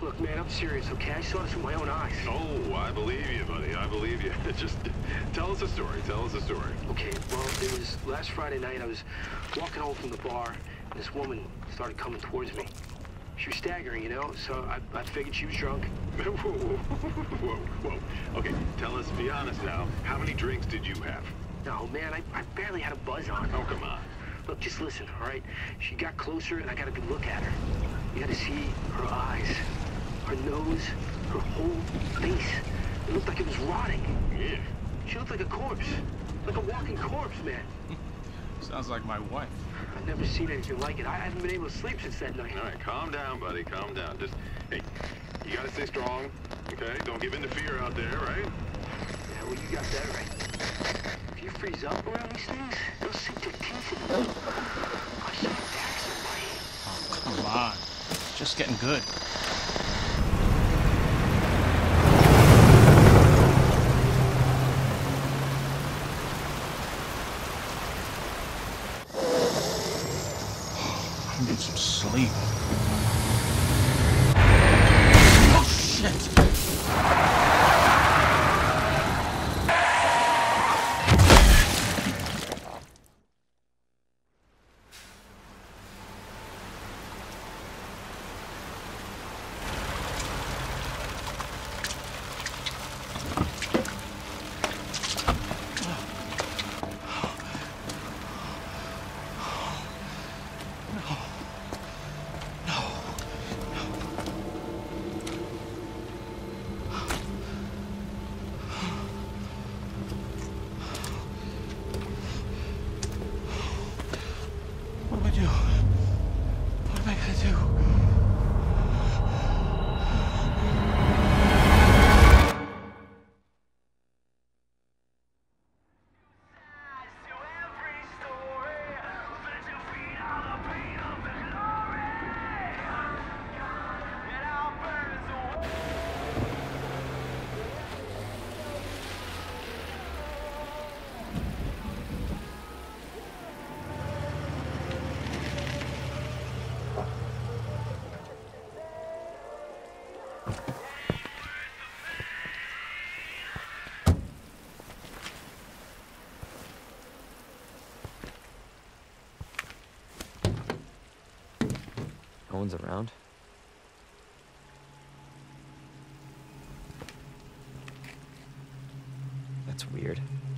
Look, man, I'm serious, okay? I saw this with my own eyes. Oh, I believe you, buddy. I believe you. Just tell us a story. Tell us a story. Okay, well, it was last Friday night. I was walking home from the bar, and this woman started coming towards me. She was staggering, you know, so I figured she was drunk. Whoa, whoa, whoa. Okay, tell us, be honest now. How many drinks did you have? No, man, I barely had a buzz on. Oh, come on. Look, just listen, all right? She got closer, and I got a good look at her. You got to see her eyes, her nose, her whole face. It looked like it was rotting. Yeah. She looked like a corpse. Like a walking corpse, man. Sounds like my wife. I've never seen anything like it. I haven't been able to sleep since that night. All right, calm down, buddy. Calm down. Just, hey, you gotta stay strong, okay? Don't give in to fear out there, right? Yeah, well, you got that right. If you freeze up around these things, they'll sink their teeth in you. I should attack somebody. Oh, come on. It's just getting good. I need some sleep. Oh, shit! What do I do? What am I gonna do? No one's around. That's weird.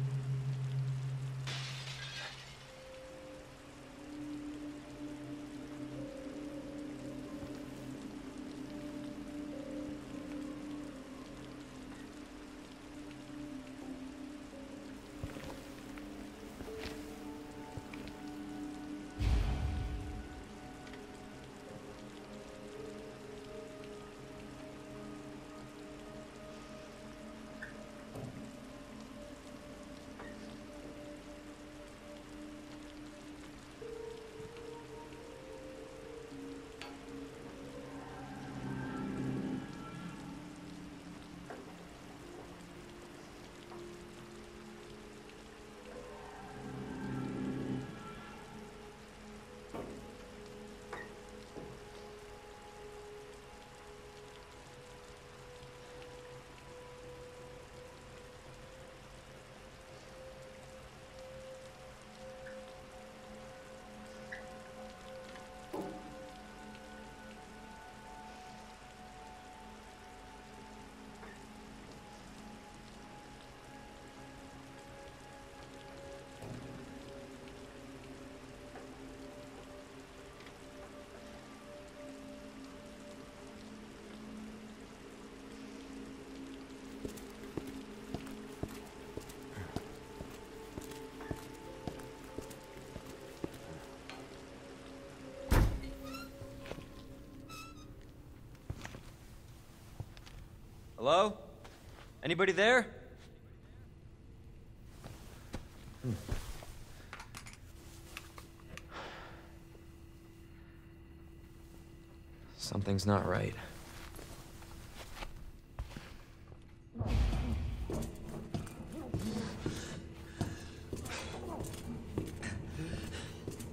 Hello? Anybody there? Something's not right.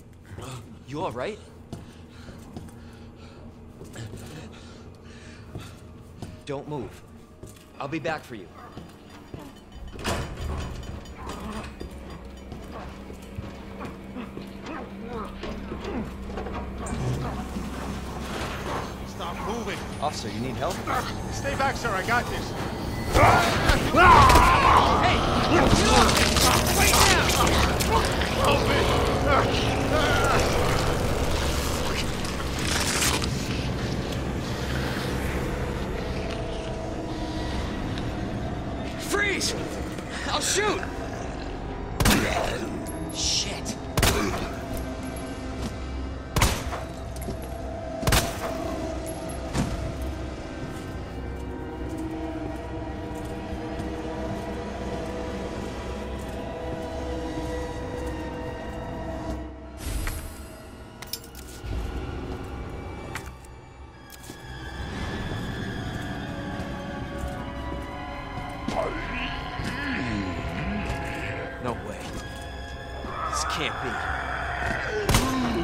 You all right? Don't move. I'll be back for you. Stop moving. Officer, you need help? Stay back, sir. I got this. Freeze! I'll shoot! Shit. No way. This can't be.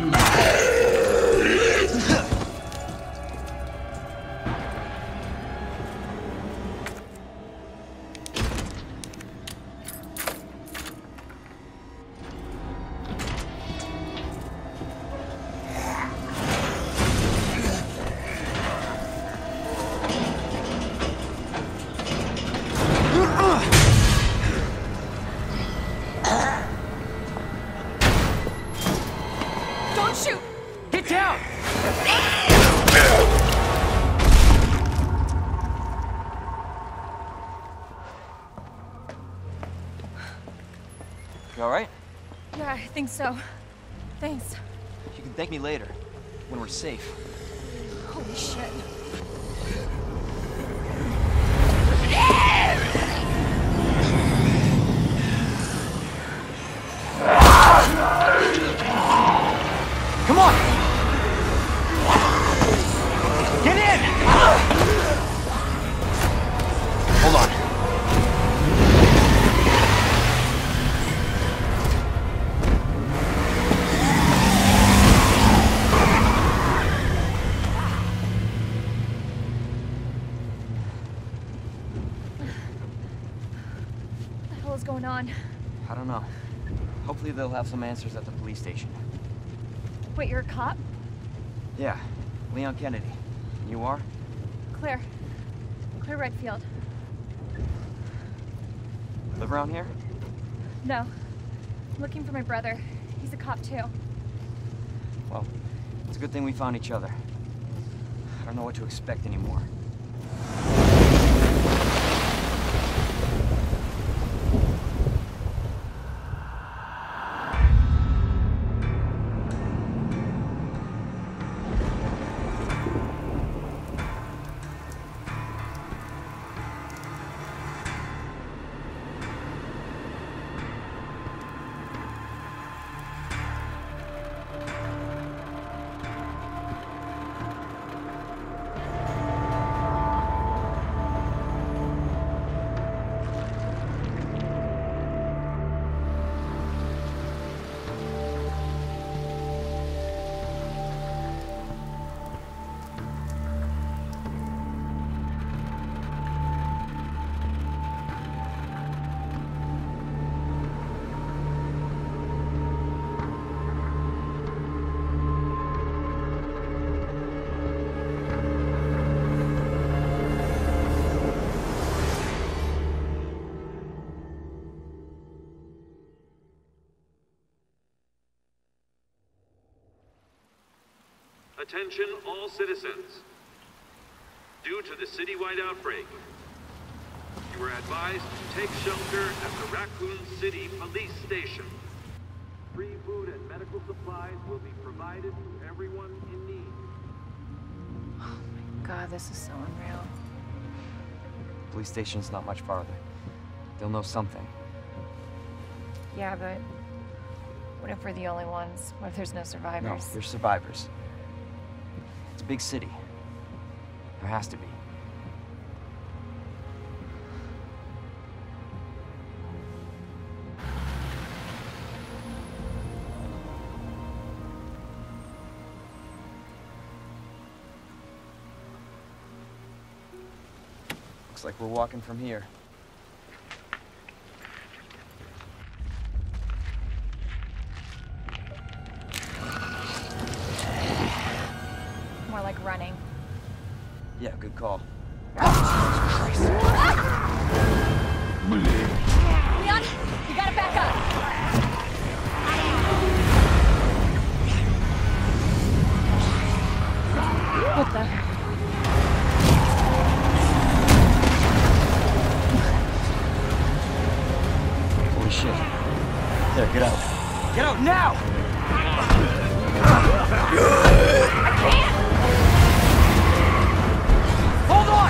Don't shoot! Get down! You alright? Yeah, I think so. Thanks. You can thank me later, when we're safe. Holy shit. Come on! Get in! Hold on. What the hell is going on? I don't know. Hopefully they'll have some answers at the police station. Wait, you're a cop? Yeah, Leon Kennedy. You are? Claire. Claire Redfield. Live around here? No. I'm looking for my brother. He's a cop too. Well, it's a good thing we found each other. I don't know what to expect anymore. Attention all citizens. Due to the citywide outbreak, you are advised to take shelter at the Raccoon City Police Station. Free food and medical supplies will be provided to everyone in need. Oh my god, this is so unreal. Police station's not much farther. They'll know something. Yeah, but what if we're the only ones? What if there's no No, survivors? there's survivors. It's a big city. There has to be. Looks like we're walking from here. More like running. Yeah, good call. Leon, you gotta back up. What the? Holy shit. There, get out. Get out now! I can't! Hold on!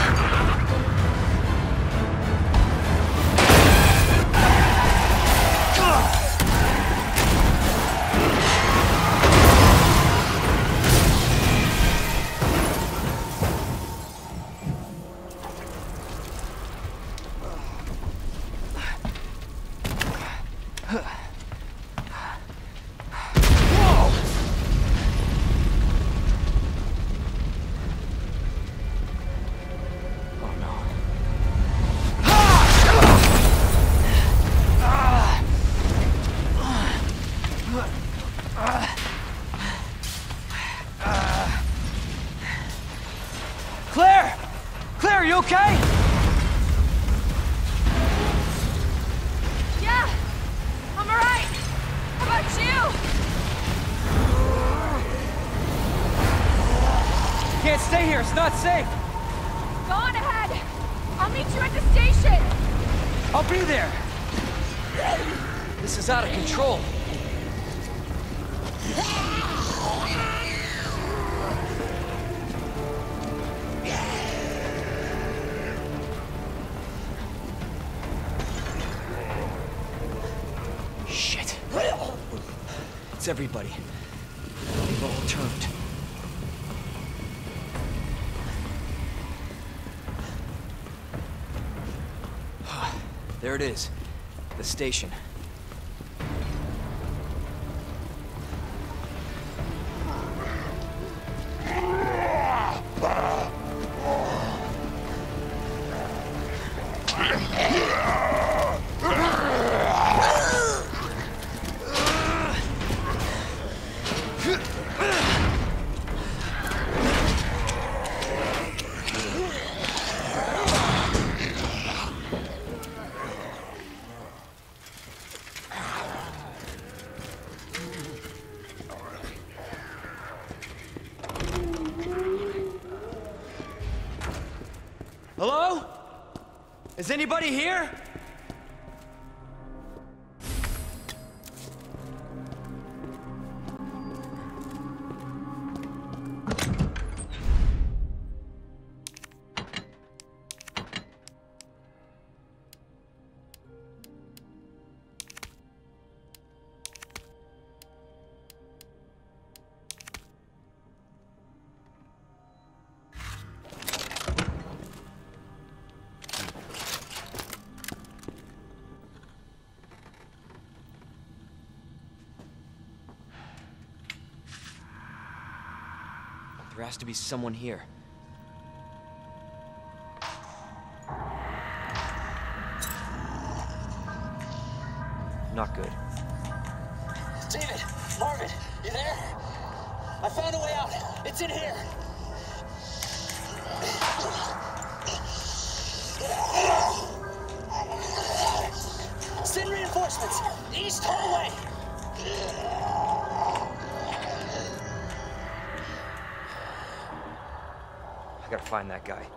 Claire! Claire, are you okay? Yeah! I'm alright! How about you? Can't stay here, it's not safe! Go on ahead! I'll meet you at the station! I'll be there! This is out of control. Shit. It's everybody. They've all turned. There it is. The station. Hello? Is anybody here? There has to be someone here. Not good. David! Marvin! You there? I found a way out! It's in here! Send reinforcements! East hallway! I gotta find that guy.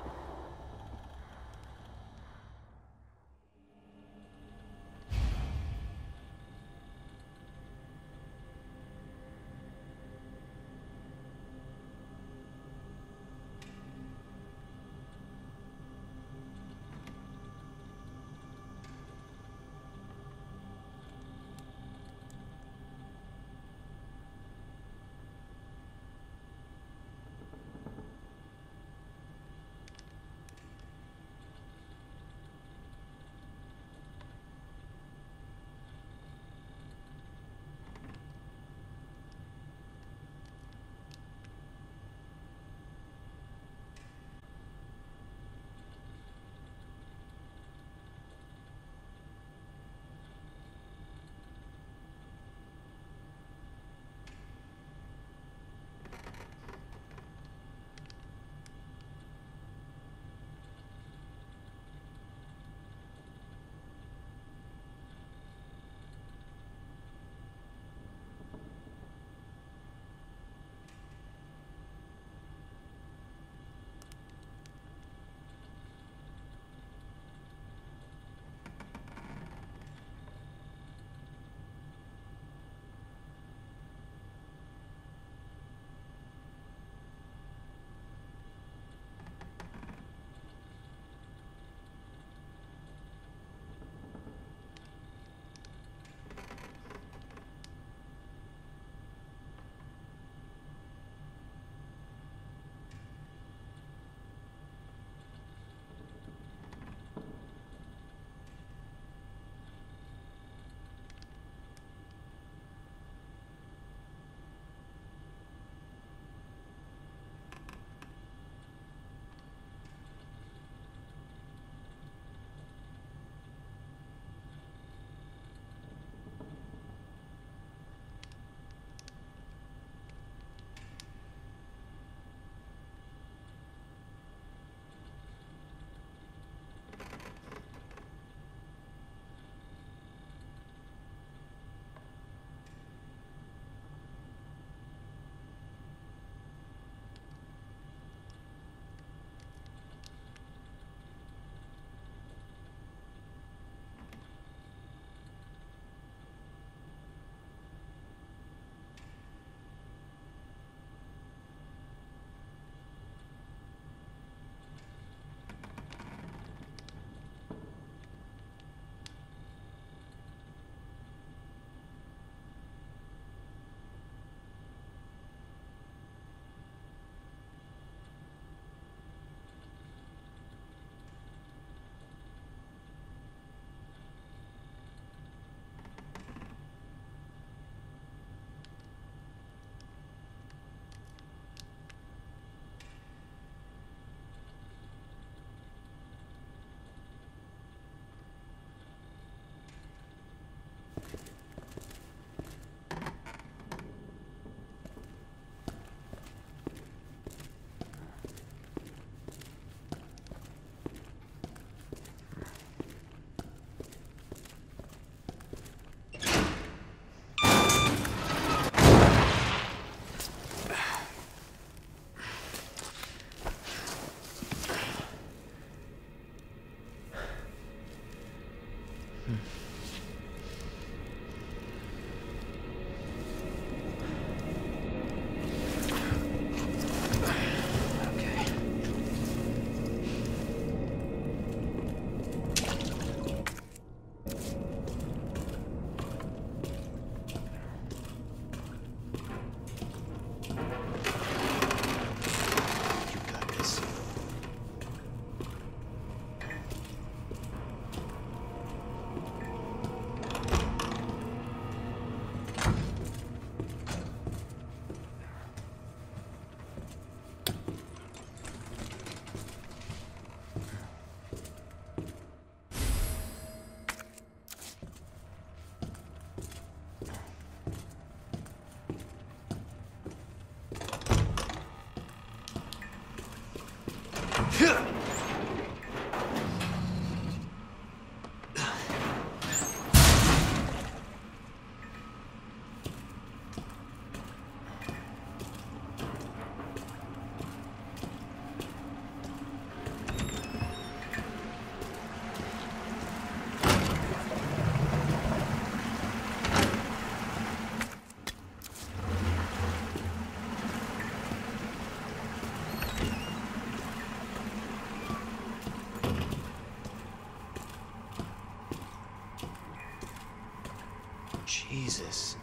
Jesus.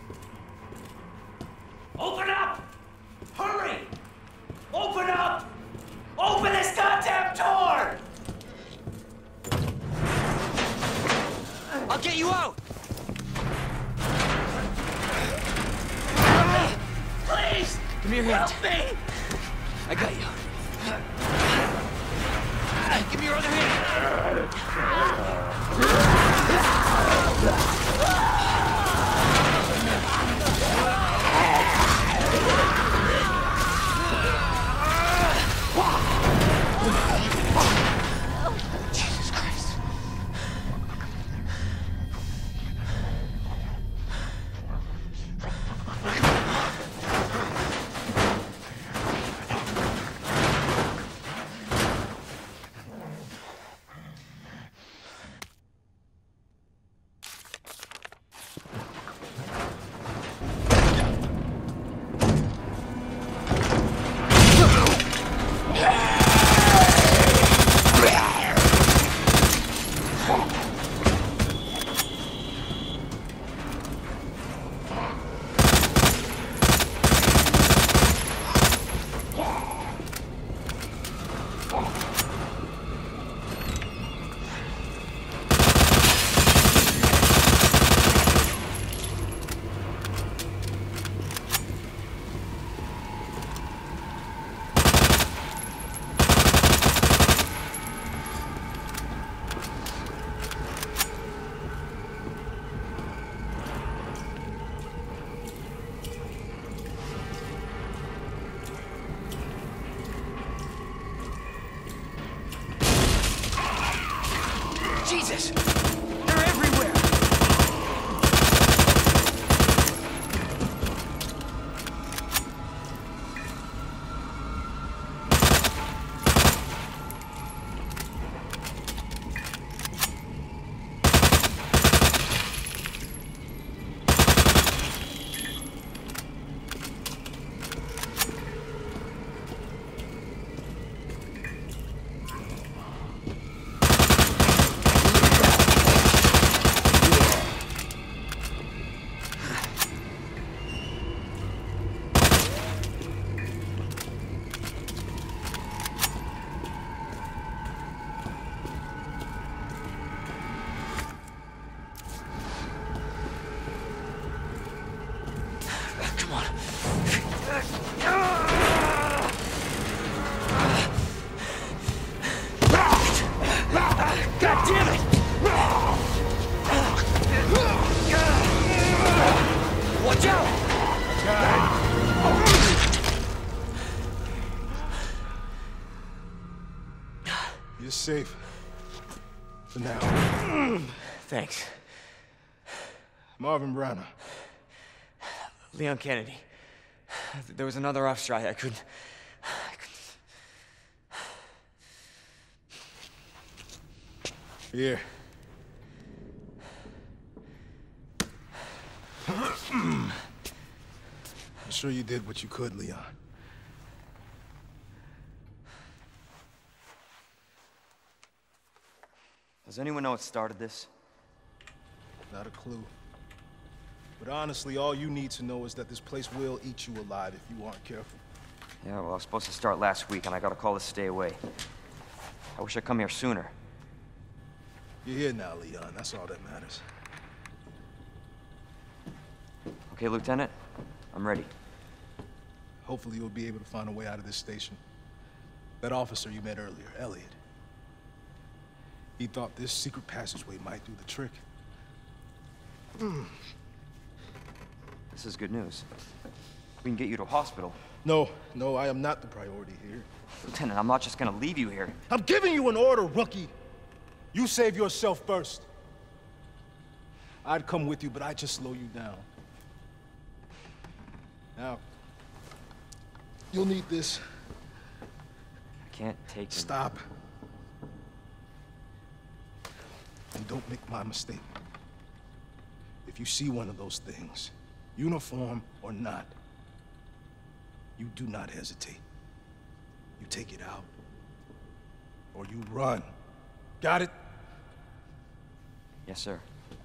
Open up! Hurry! Open up! Open this goddamn door! I'll get you out! Please! Give me your hand. Help me! I got you. Give me your other hand. Jesus Christ. Jesus! They're everywhere! Come on. God damn it! Watch out! You're safe. For now. Thanks. Marvin Browner. Leon Kennedy. There was another off strike. I couldn't... Here. I'm sure you did what you could, Leon. Does anyone know what started this? Not a clue. But honestly, all you need to know is that this place will eat you alive if you aren't careful. Yeah, well, I was supposed to start last week, and I got a call to stay away. I wish I'd come here sooner. You're here now, Leon. That's all that matters. Okay, Lieutenant? I'm ready. Hopefully you'll be able to find a way out of this station. That officer you met earlier, Elliot. He thought this secret passageway might do the trick. This is good news. We can get you to a hospital. No, no, I am not the priority here. Lieutenant, I'm not just gonna leave you here. I'm giving you an order, rookie. You save yourself first. I'd come with you, but I'd just slow you down. Now, you'll need this. I can't take him. Stop. And don't make my mistake. If you see one of those things, uniform or not, you do not hesitate. You take it out, or you run. Got it? Yes, sir.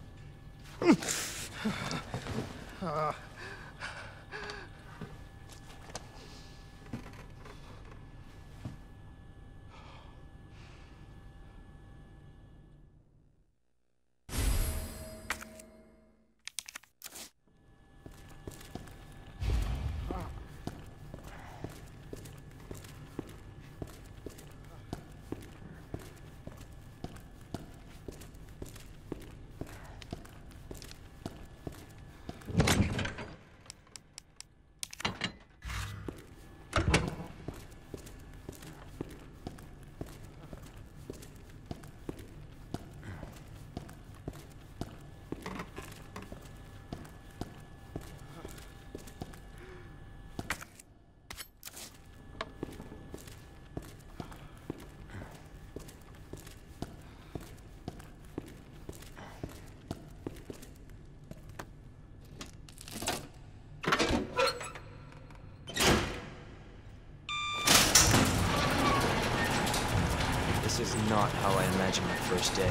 This is not how I imagined my first day.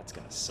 It's gonna suck.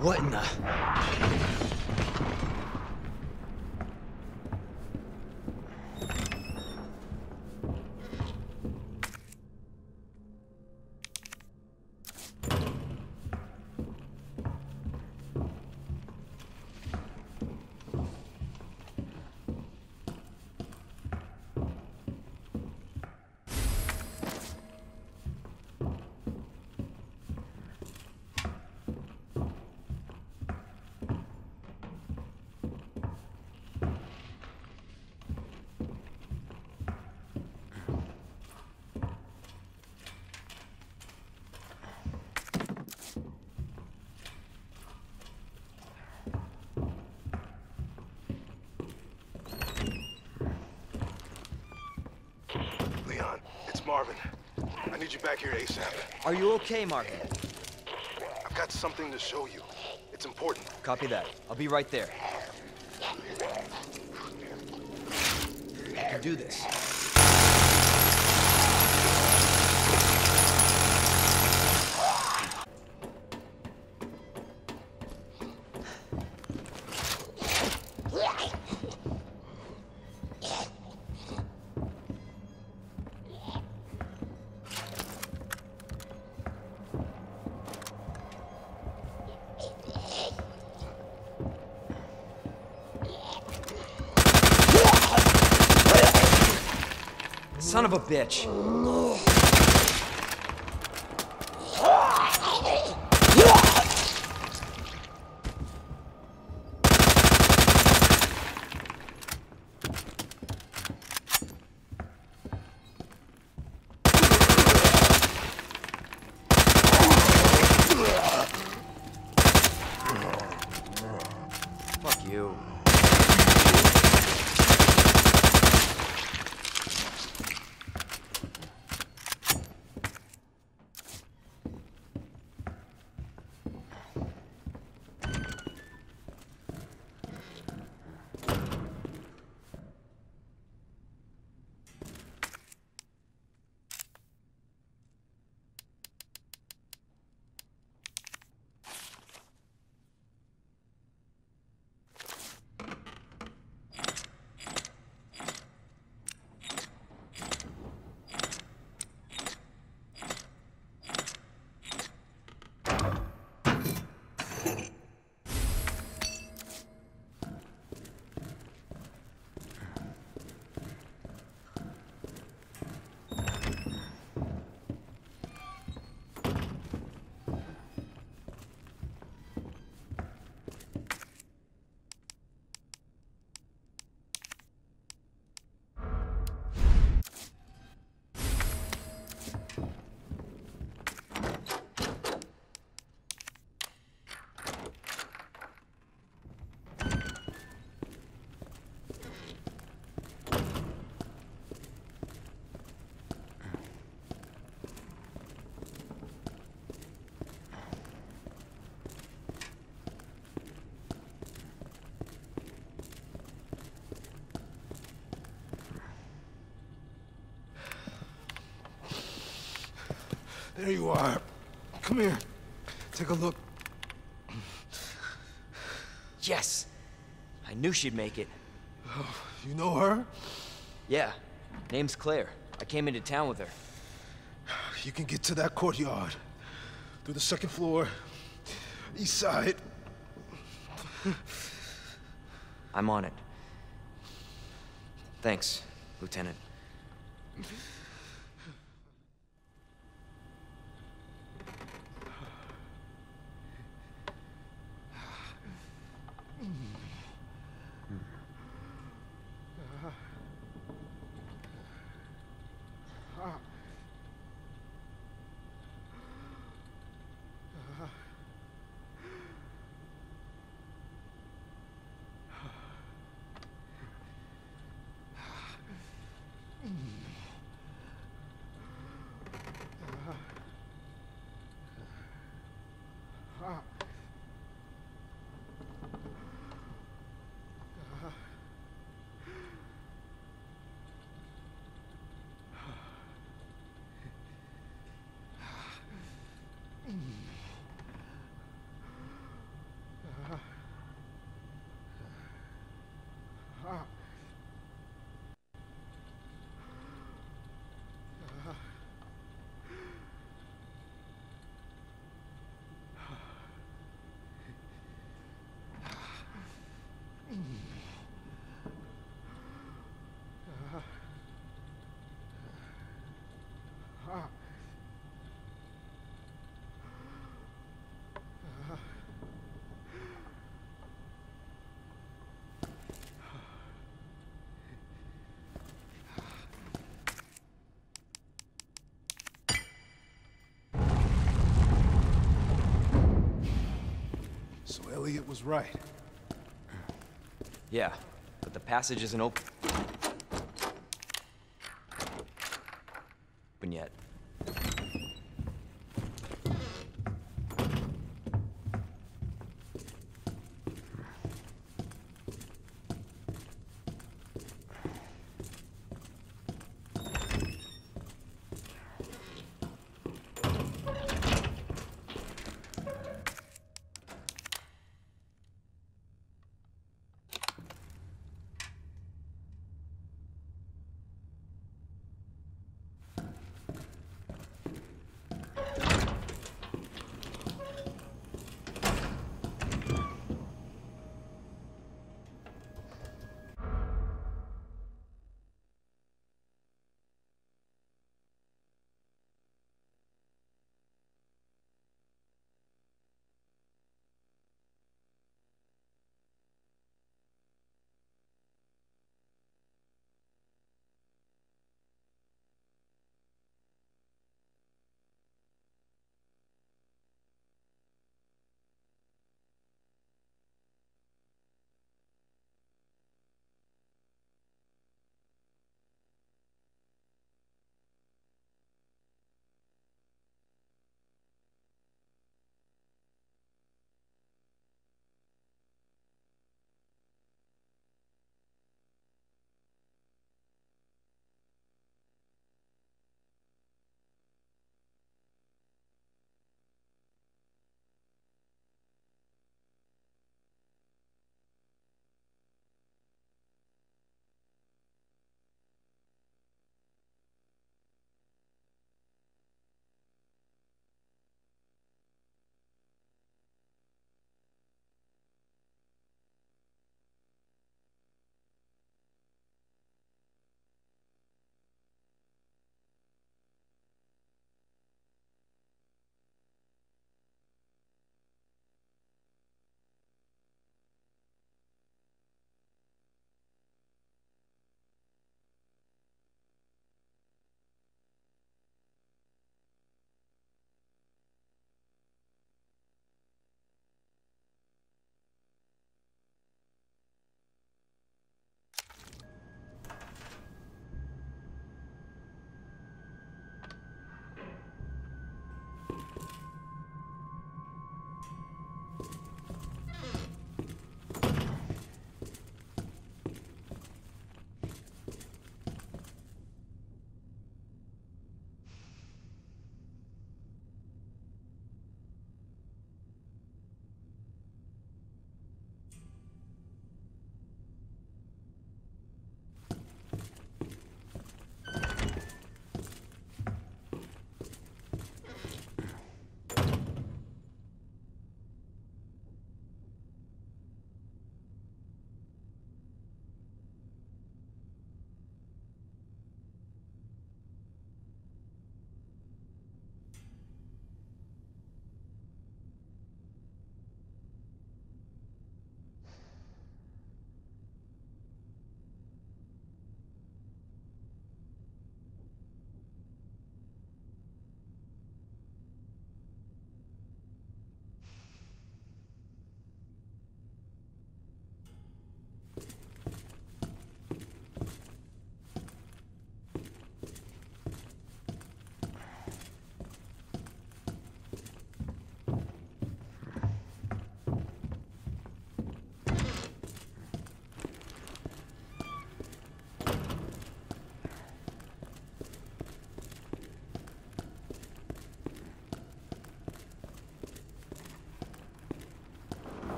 What in the... Leon, it's Marvin. I need you back here ASAP. Are you okay, Marvin? I've got something to show you. It's important. Copy that. I'll be right there. You can do this. Son of a bitch. Fuck you. There you are. Come here. Take a look. Yes! I knew she'd make it. Oh, you know her? Yeah. Name's Claire. I came into town with her. You can get to that courtyard. Through the second floor. East side. I'm on it. Thanks, Lieutenant. was right. Yeah, but the passage isn't open yet.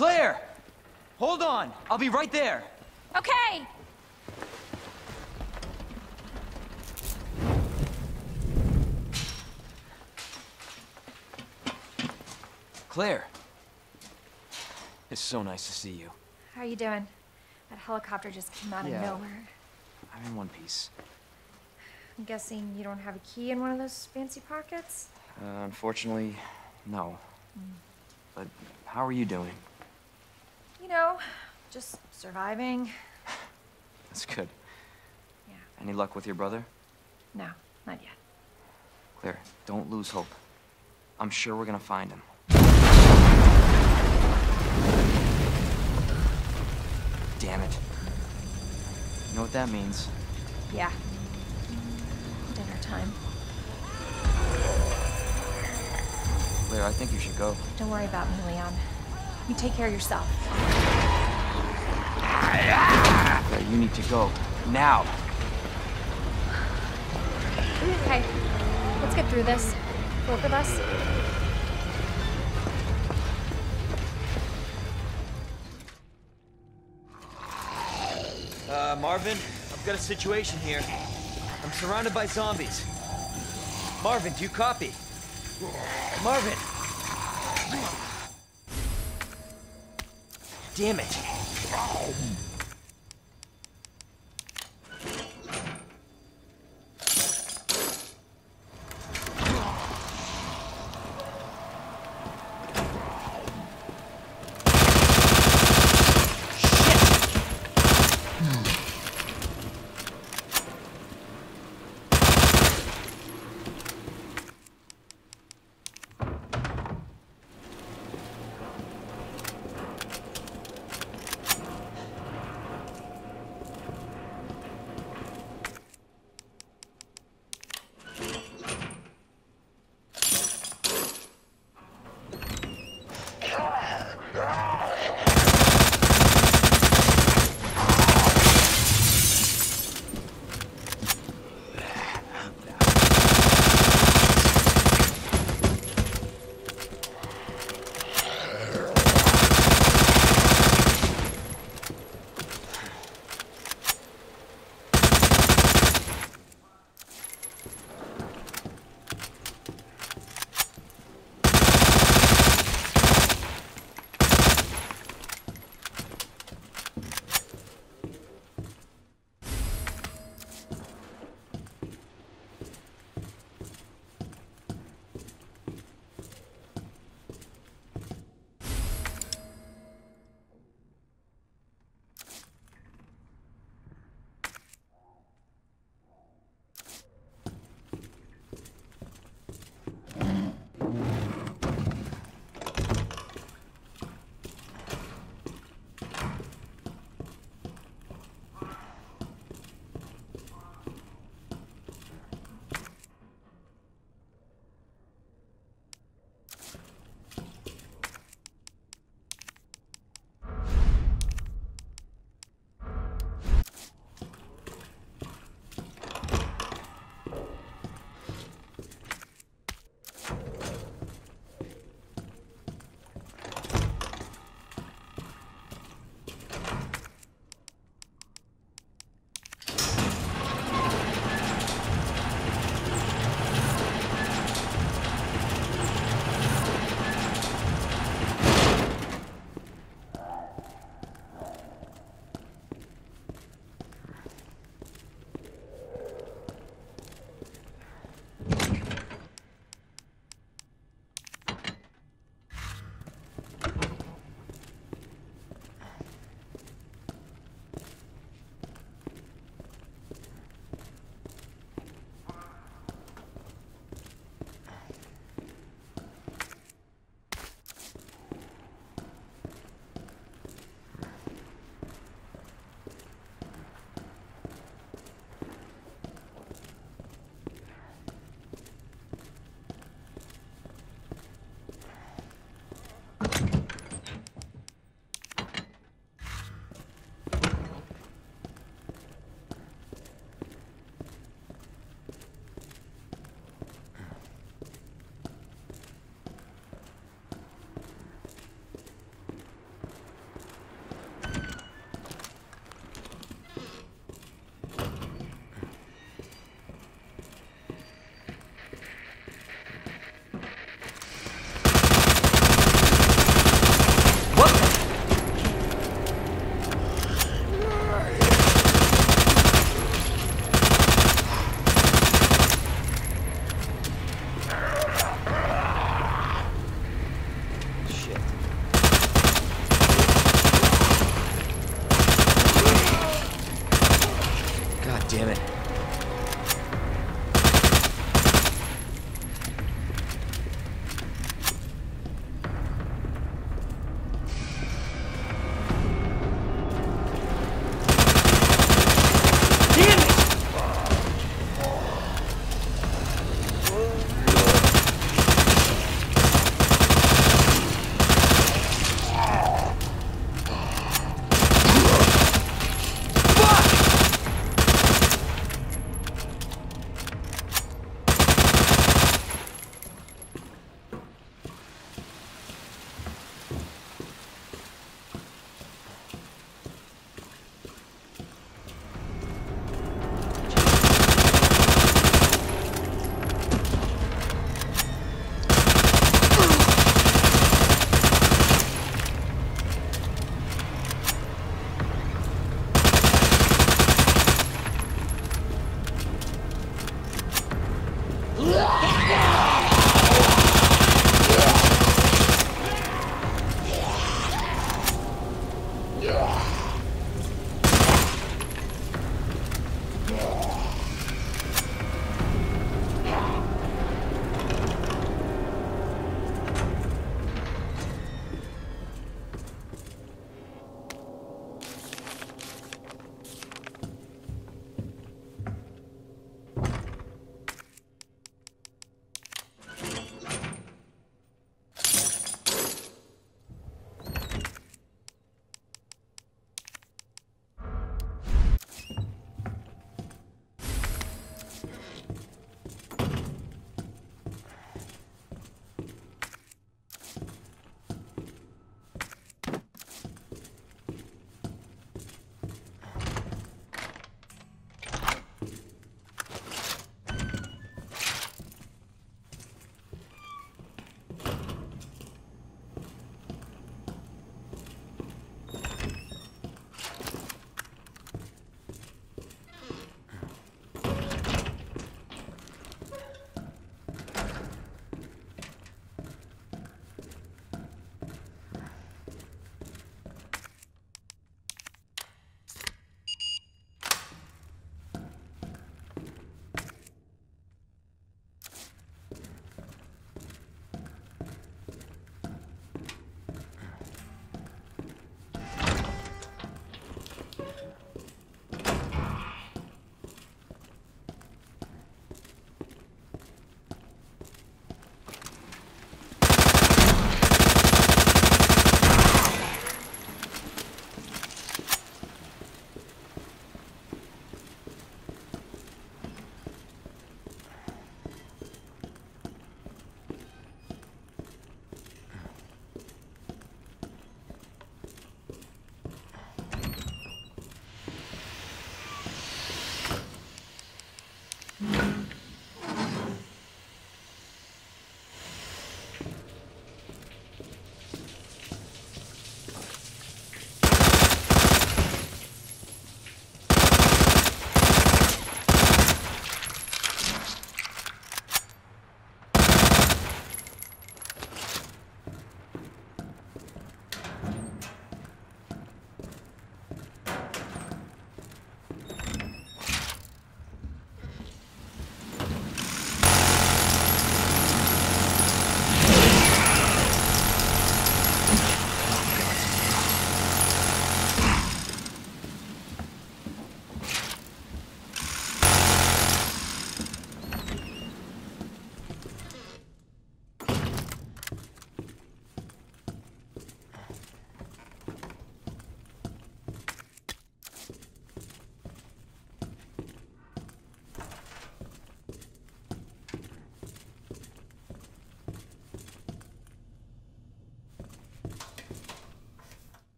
Claire! Hold on! I'll be right there! Okay. Claire! It's so nice to see you. How are you doing? That helicopter just came out of Yeah. nowhere. I'm in one piece. I'm guessing you don't have a key in one of those fancy pockets? Unfortunately, no. But how are you doing? You know, just surviving. That's good. Yeah. Any luck with your brother? No, not yet. Claire, don't lose hope. I'm sure we're gonna find him. Damn it. You know what that means? Yeah. Dinner time. Claire, I think you should go. Don't worry about me, Leon. You take care of yourself. Claire, you need to go. Now! Okay, let's get through this. Both of us. Marvin, I've got a situation here. I'm surrounded by zombies. Marvin, do you copy? Marvin! Damn it.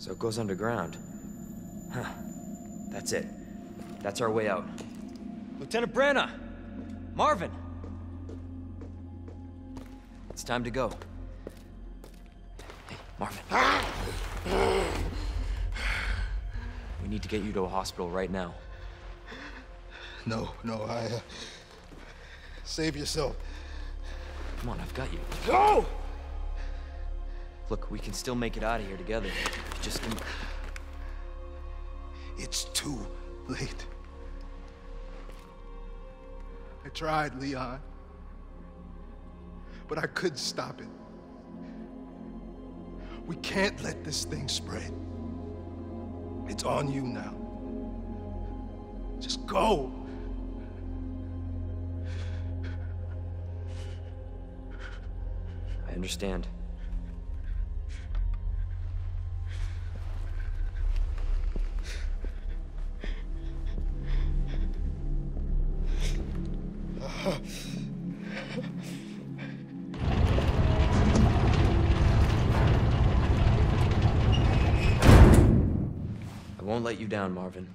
So it goes underground. Huh. That's it. That's our way out. Lieutenant Branagh! Marvin! It's time to go. Hey, Marvin. We need to get you to a hospital right now. No, save yourself. Come on, I've got you. Go! Look, we can still make it out of here together. Just... It's too late. I tried, Leon. But I couldn't stop it. We can't let this thing spread. It's on you now. Just go. I understand. I won't let you down, Marvin.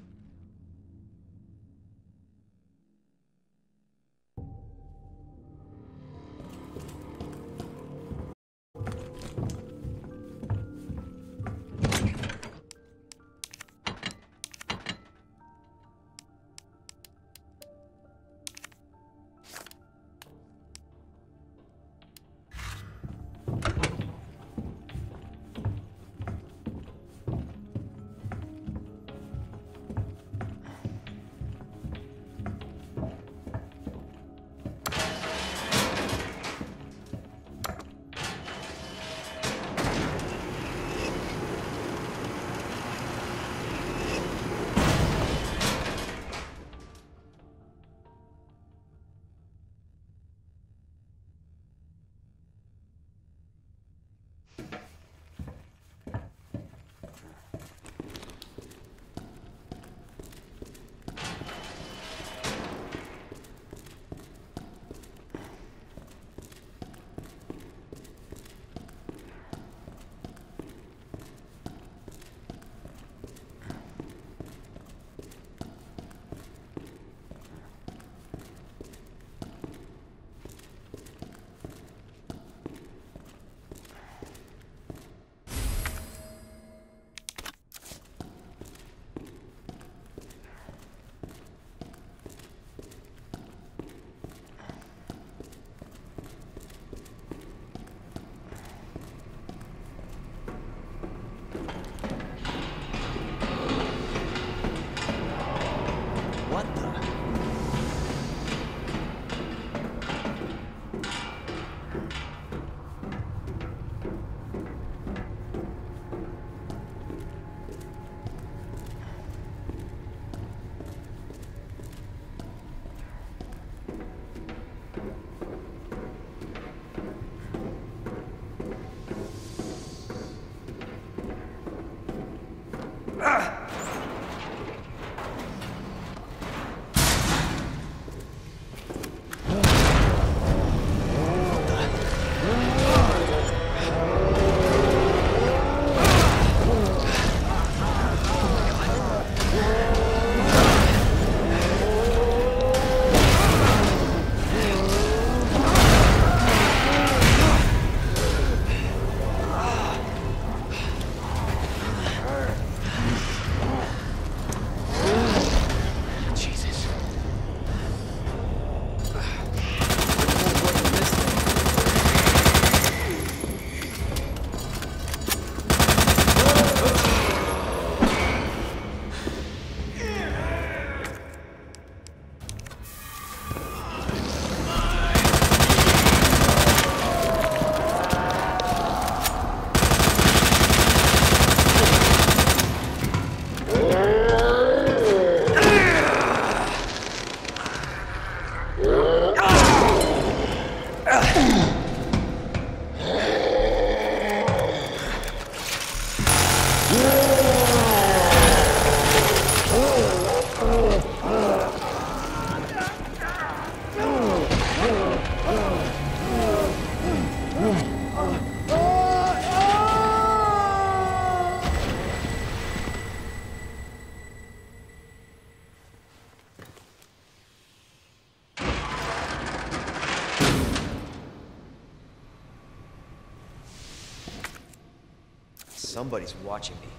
Somebody's watching me.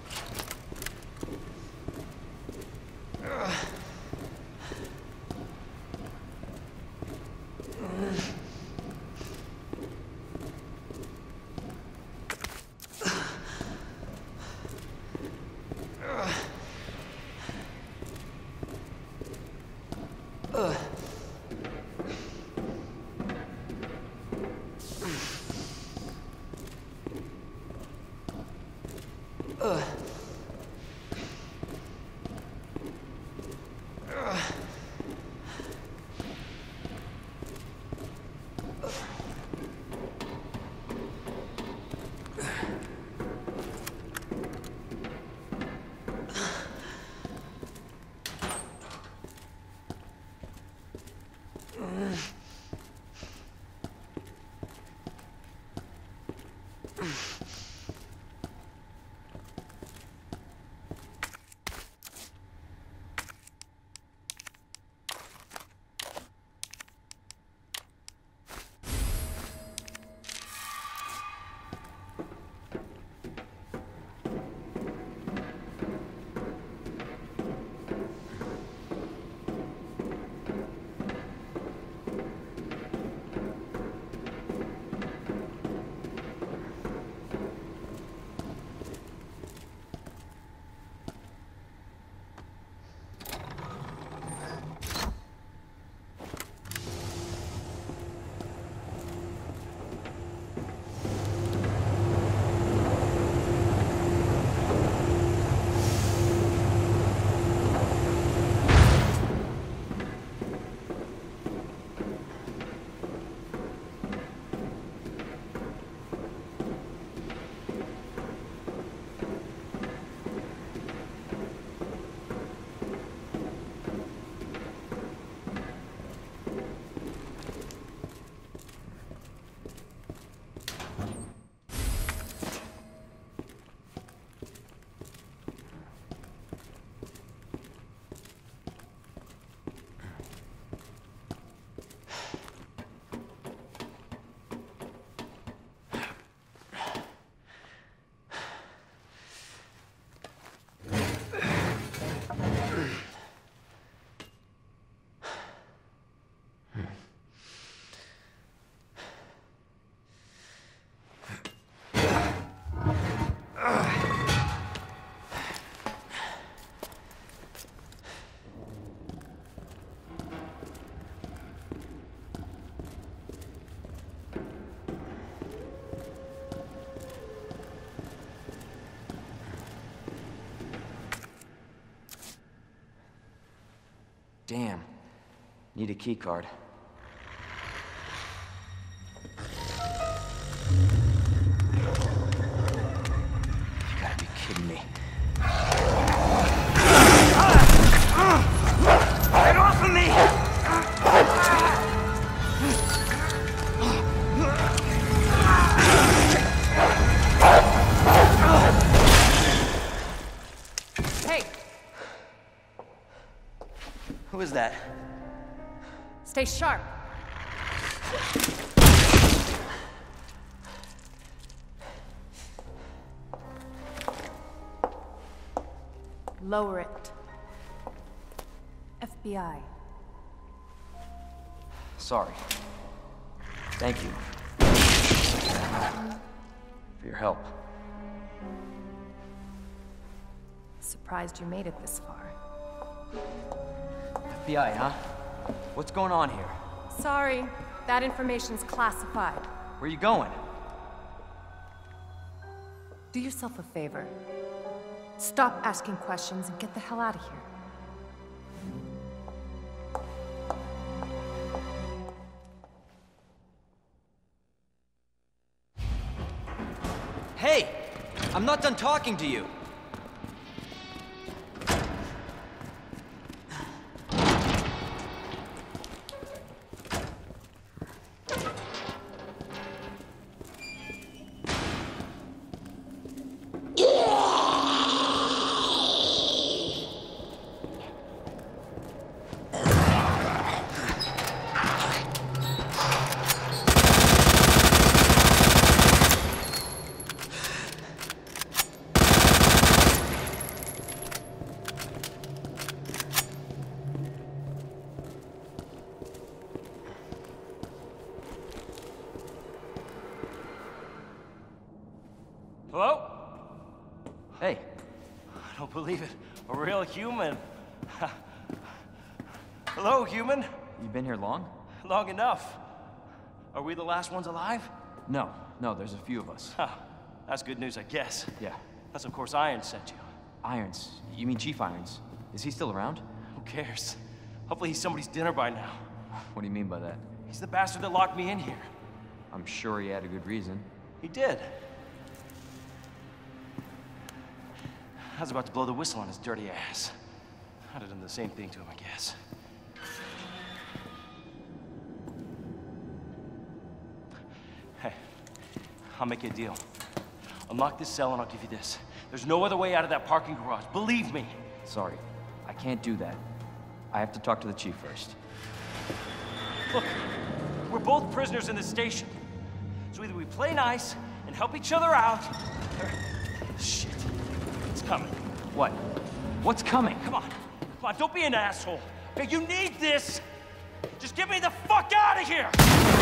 Damn. Need a key card. You gotta be kidding me. Get off of me! Hey! Who is that? Stay sharp. Lower it. FBI. Sorry. Thank you. For your help. Surprised you made it this far. FBI, huh? What's going on here? Sorry, that information's classified. Where you going? Do yourself a favor. Stop asking questions and get the hell out of here. Hey! I'm not done talking to you! Hello? Hey, I don't believe it. A real human. Hello, human. you been here long? Long enough. Are we the last ones alive? No, there's a few of us. Huh. That's good news, I guess. Yeah. That's of course Irons sent you. Irons. You mean Chief Irons? Is he still around? Who cares? Hopefully he's somebody's dinner by now. What do you mean by that? He's the bastard that locked me in here. I'm sure he had a good reason. He did. I was about to blow the whistle on his dirty ass. I'd have done the same thing to him, I guess. Hey, I'll make you a deal. Unlock this cell and I'll give you this. There's no other way out of that parking garage, believe me. Sorry, I can't do that. I have to talk to the chief first. Look, we're both prisoners in this station. So either we play nice and help each other out, or... Shit. It's coming. What? What's coming? Come on, don't be an asshole. Okay, you need this. Just get me the fuck out of here!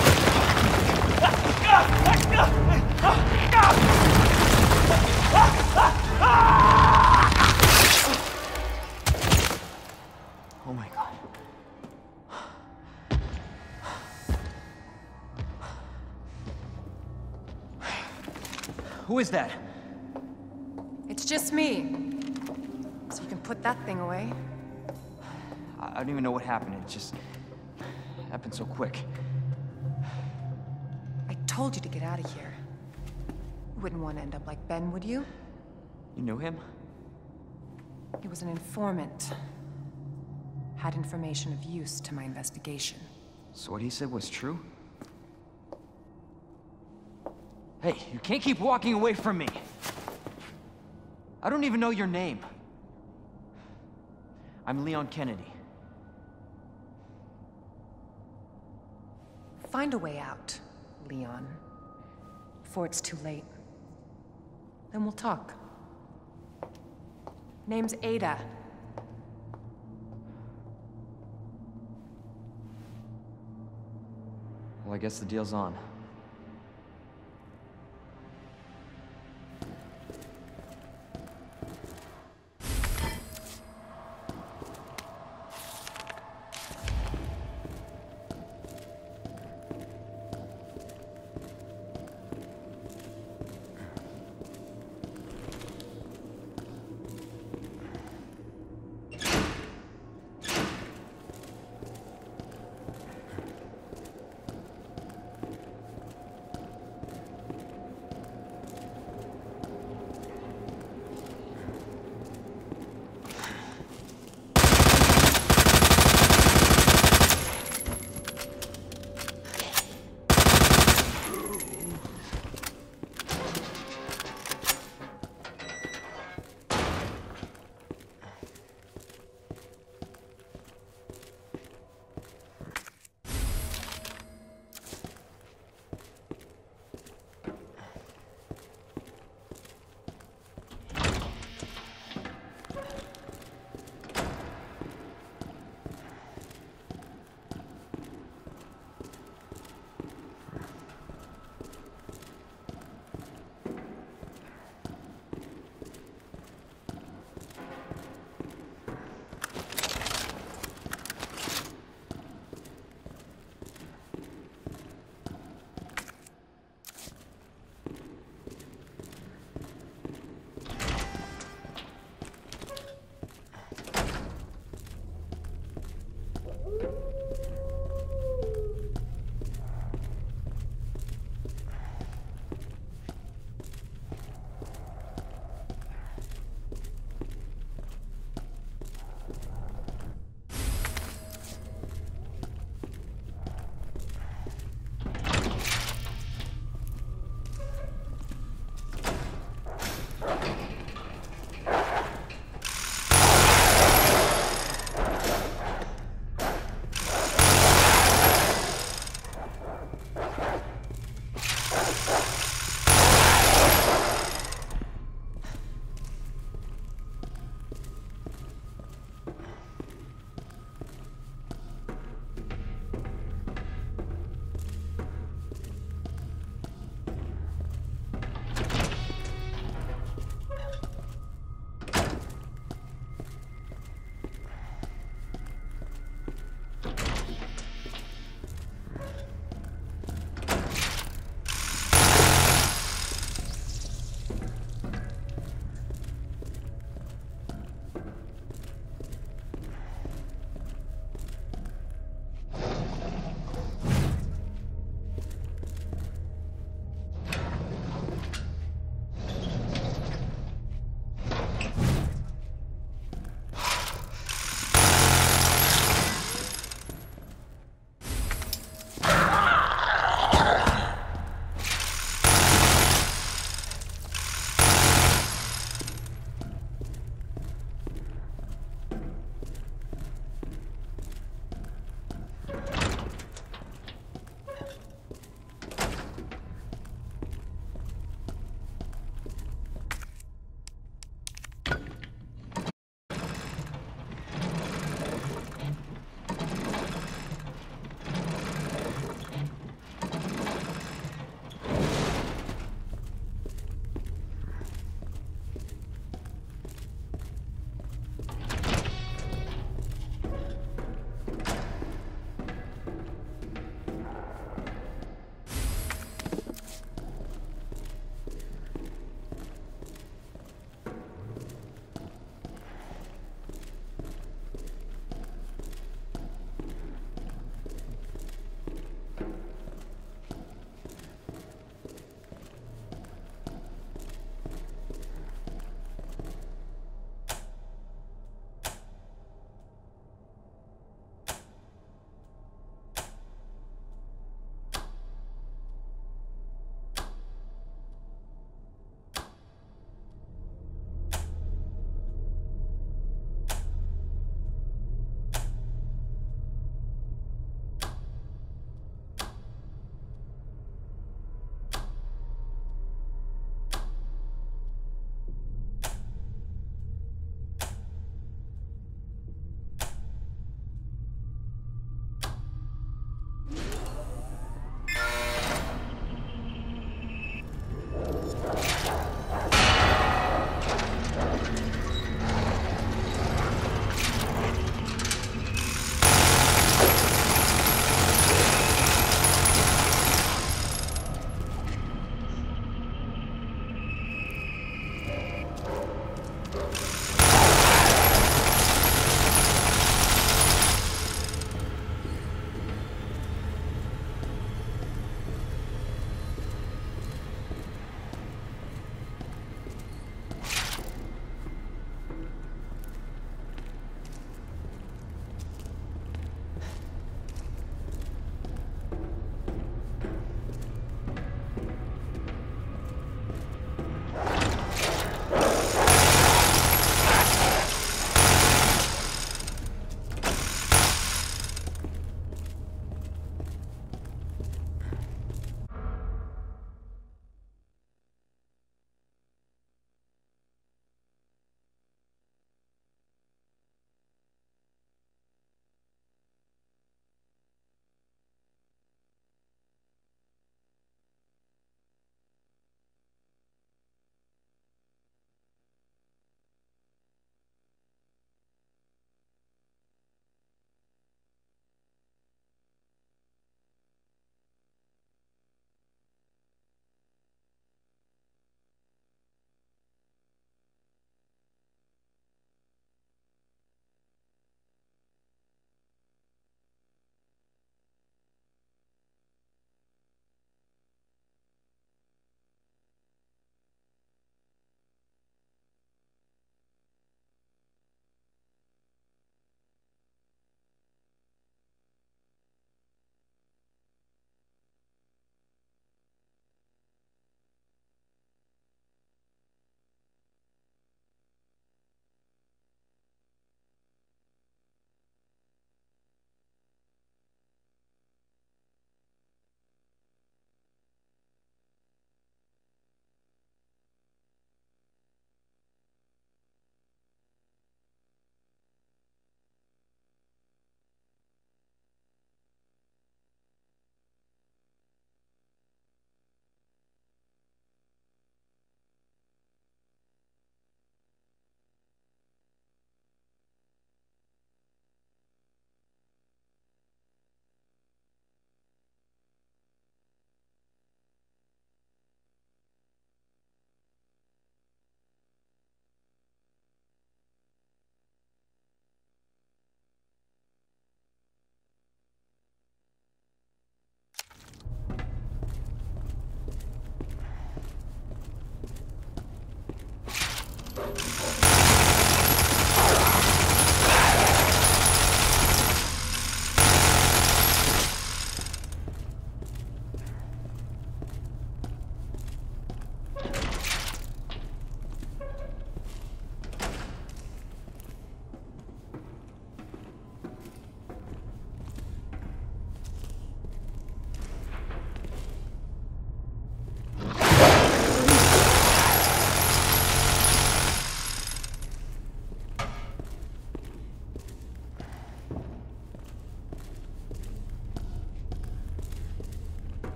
Oh my God. Who is that? It's just me. So you can put that thing away. I don't even know what happened. It just happened so quick. I told you to get out of here. You wouldn't want to end up like Ben, would you? You knew him? He was an informant. Had information of use to my investigation. So what he said was true? Hey, you can't keep walking away from me. I don't even know your name. I'm Leon Kennedy. Find a way out, Leon. Before it's too late. Then we'll talk. Name's Ada. Well, I guess the deal's on.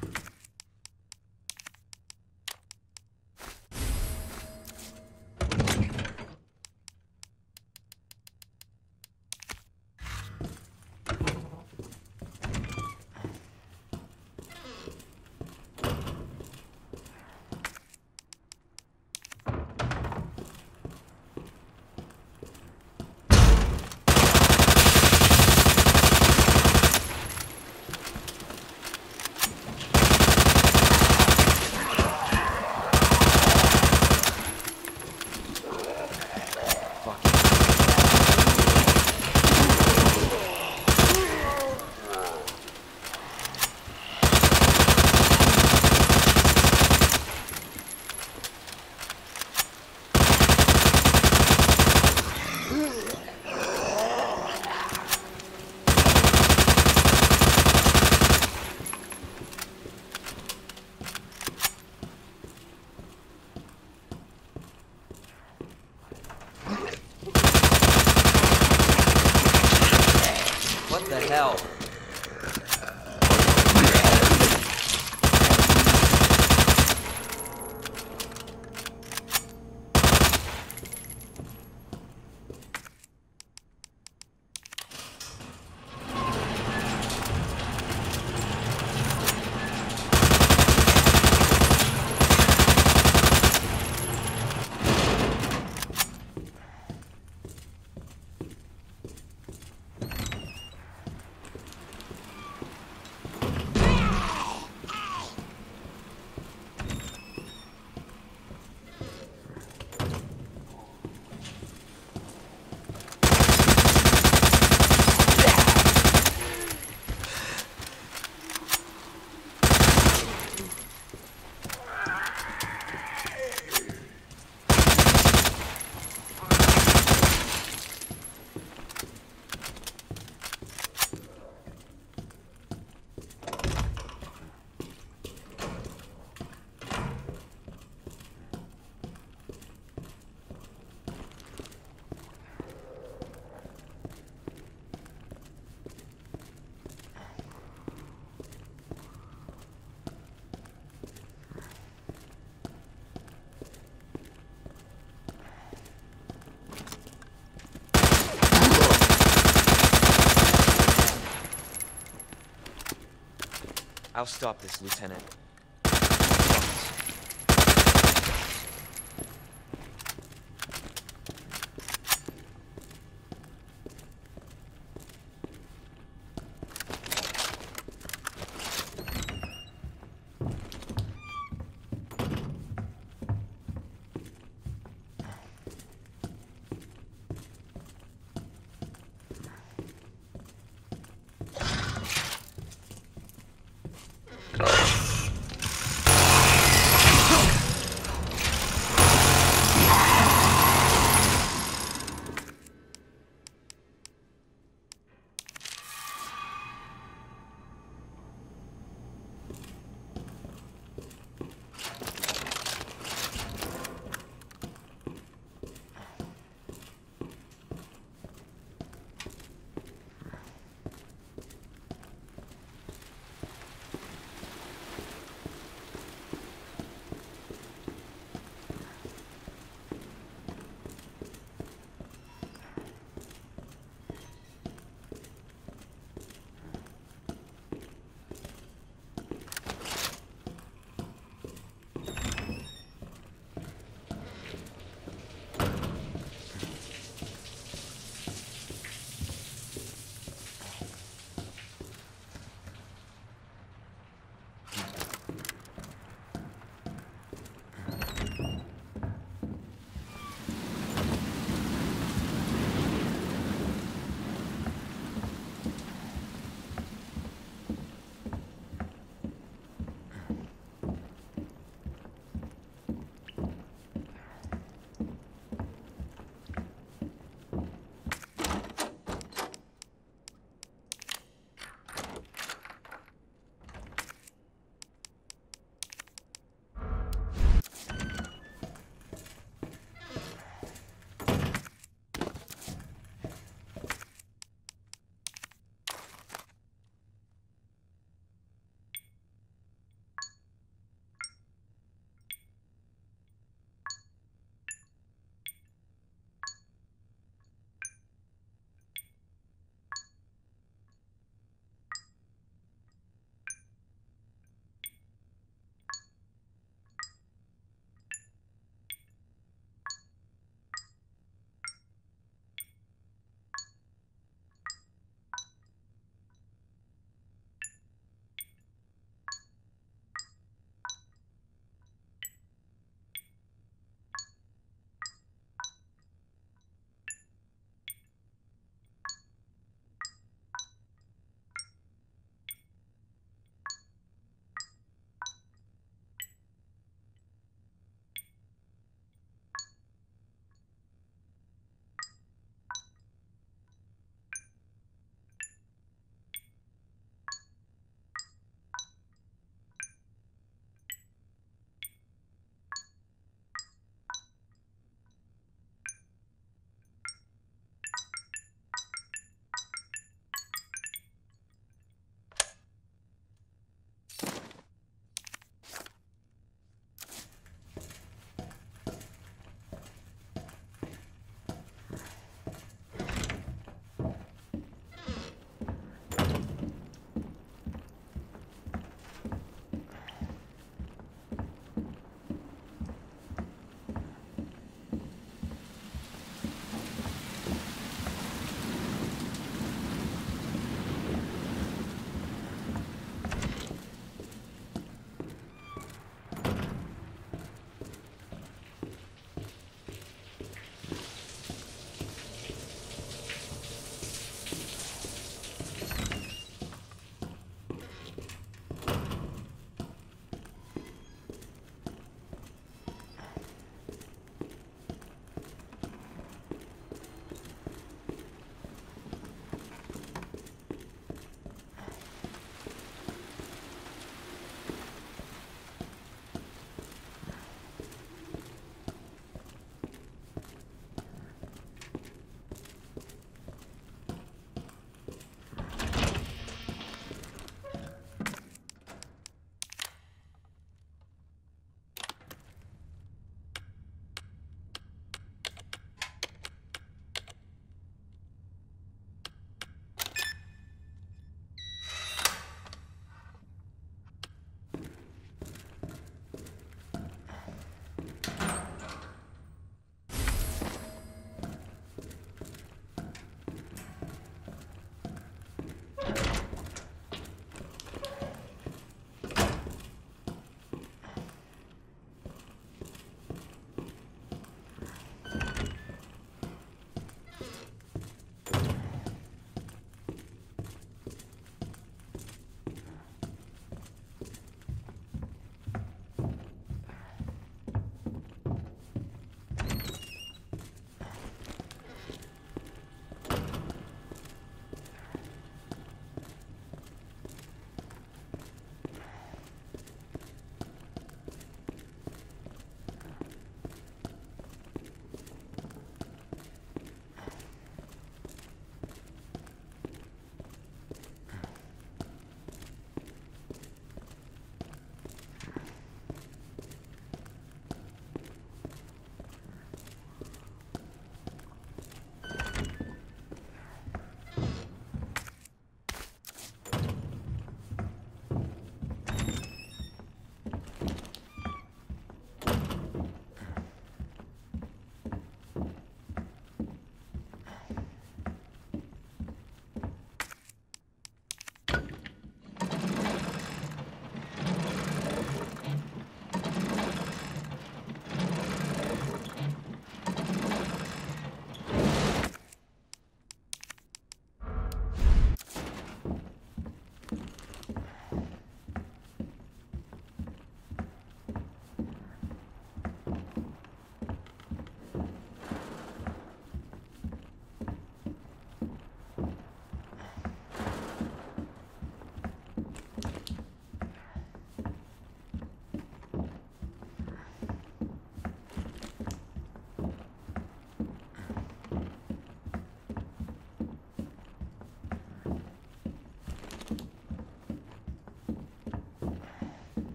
What the hell? I'll stop this, Lieutenant.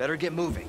Better get moving.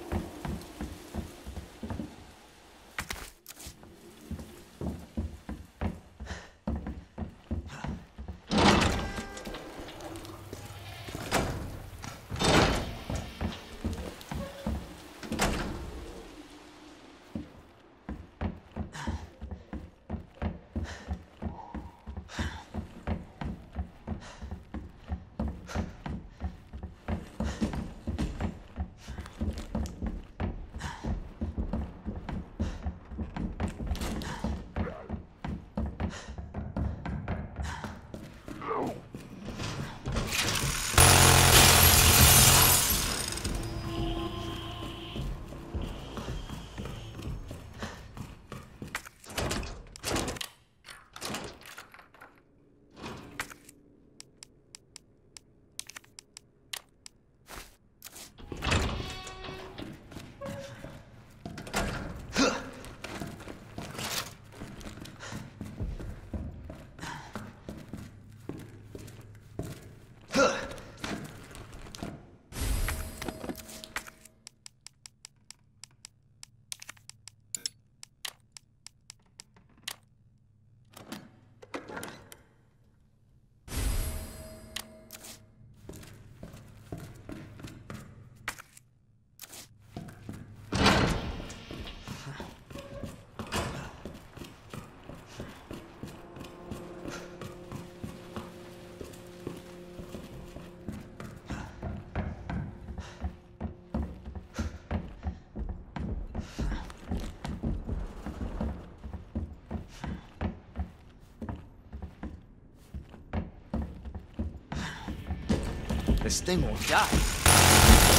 This thing won't die.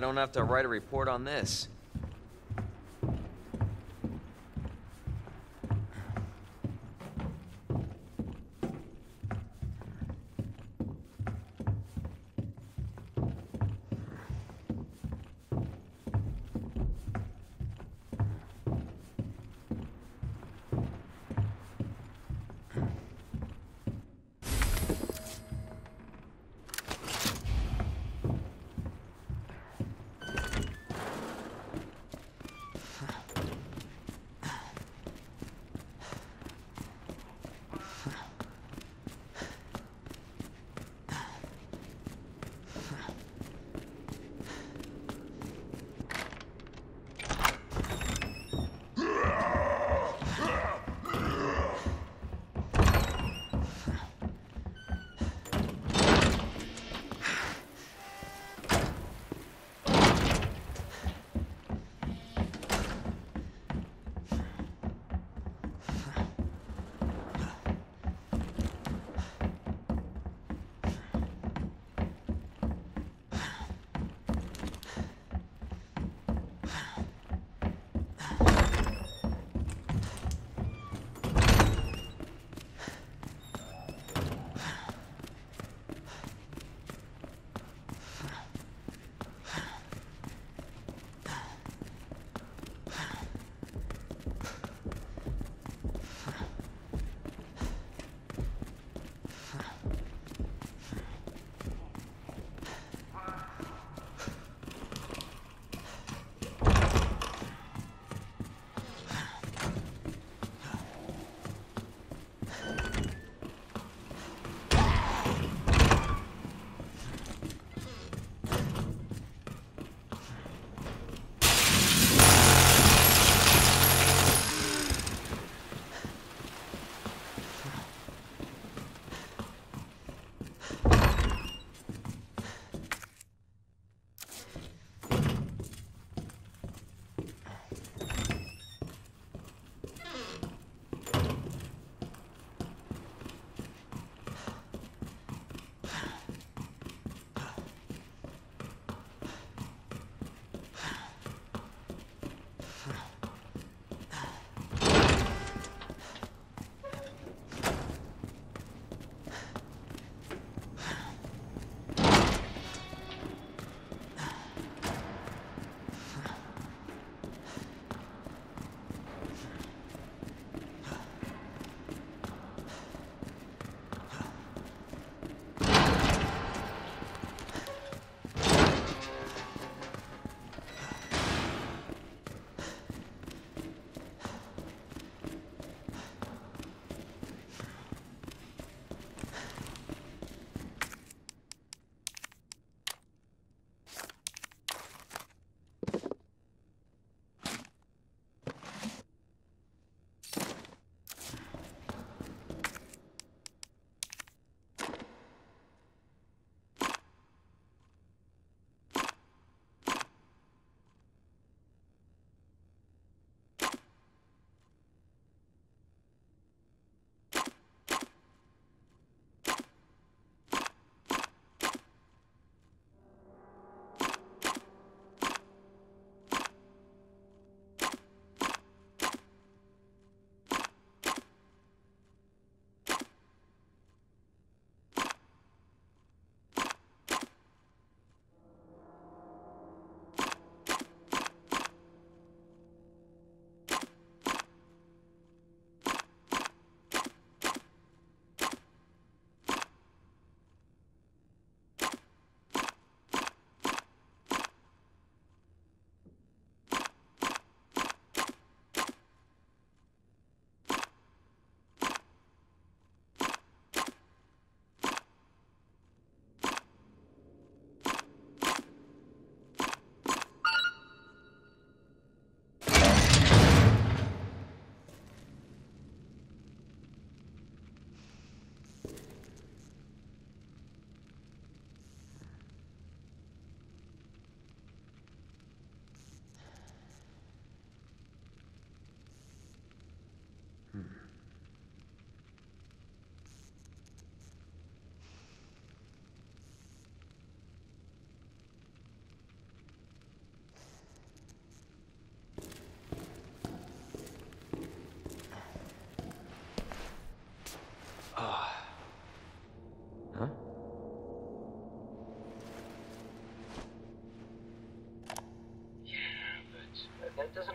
don't have to write a report on this.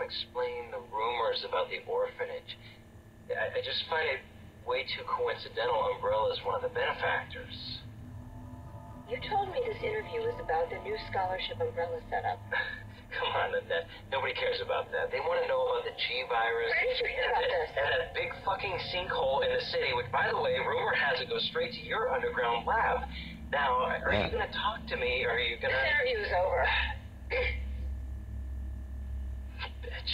explain the rumors about the orphanage. I just find it way too coincidental Umbrella's one of the benefactors. You told me this interview was about the new scholarship Umbrella set up. Come on, Annette. Nobody cares about that. They want to know about the G-Virus Where did you hear about this? and that big fucking sinkhole in the city, which, by the way, rumor has it goes straight to your underground lab. Now, are you going to talk to me, or are you going to... This interview's over. Bitch.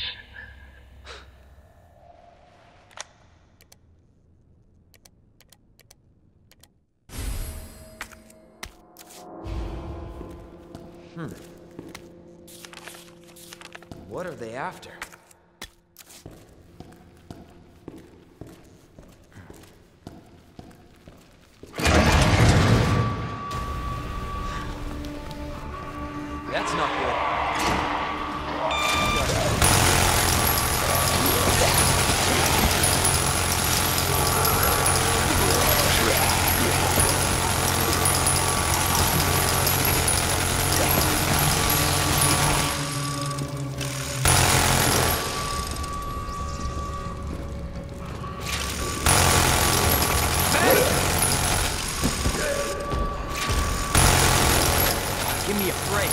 What are they after? That's not good. Give me a break.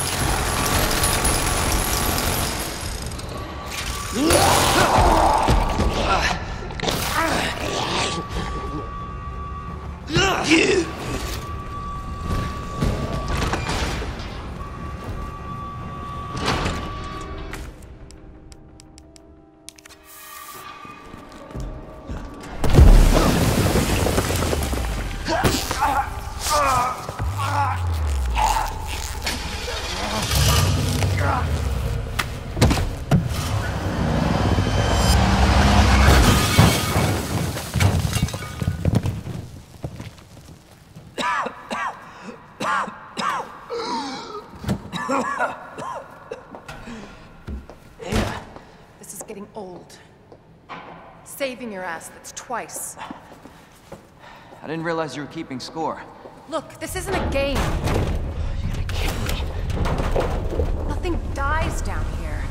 This is getting old. Saving your ass, that's twice. I didn't realize you were keeping score. Look, this isn't a game. You're gonna kill me. Nothing dies down here.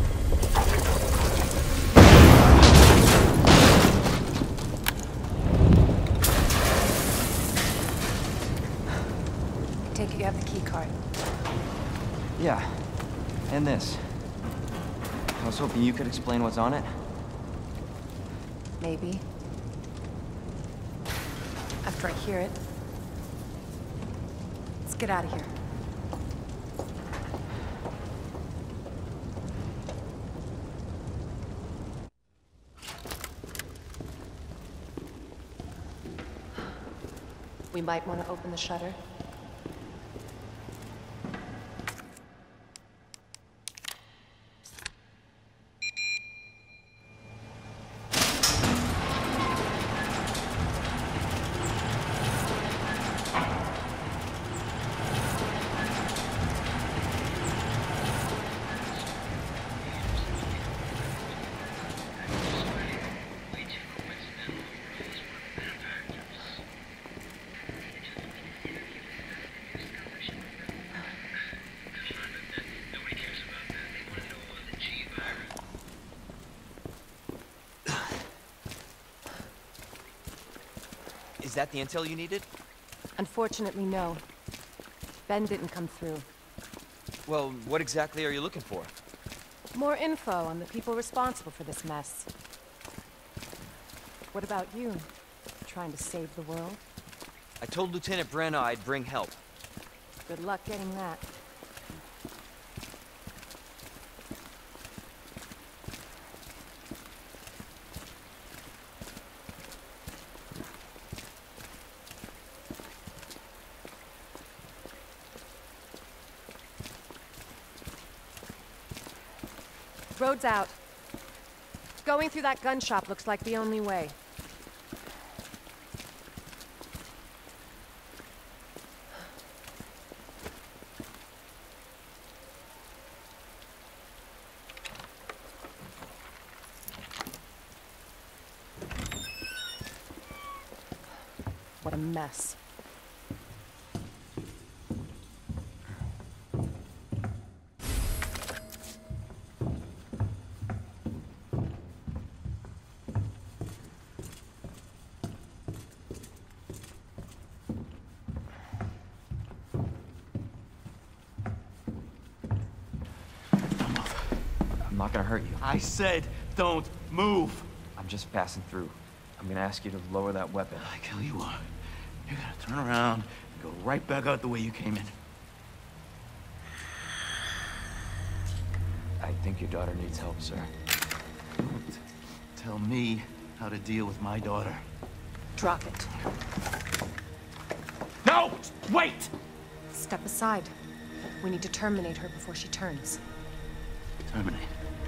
Take it you have the key card. Yeah, and this. I was hoping you could explain what's on it. Maybe. After I hear it. Let's get out of here. We might want to open the shutter. Is that the intel you needed? Unfortunately, no. Ben didn't come through. Well, what exactly are you looking for? More info on the people responsible for this mess. What about you? Trying to save the world? I told Lieutenant Brenna I'd bring help. Good luck getting that. Road's out. Going through that gun shop looks like the only way. What a mess. gonna hurt you. I said don't move. I'm just passing through. I'm gonna ask you to lower that weapon. I kill you are. You're gonna turn around and go right back out the way you came in. I think your daughter needs help, sir. Don't tell me how to deal with my daughter. Drop it. No! Wait! Step aside. We need to terminate her before she turns. Terminate.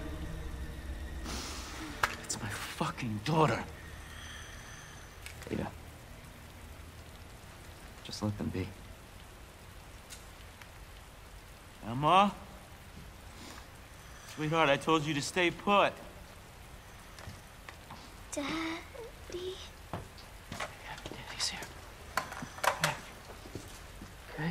It's my fucking daughter. Ada. Just let them be. Emma? Sweetheart, I told you to stay put. Daddy. Daddy's here. Okay?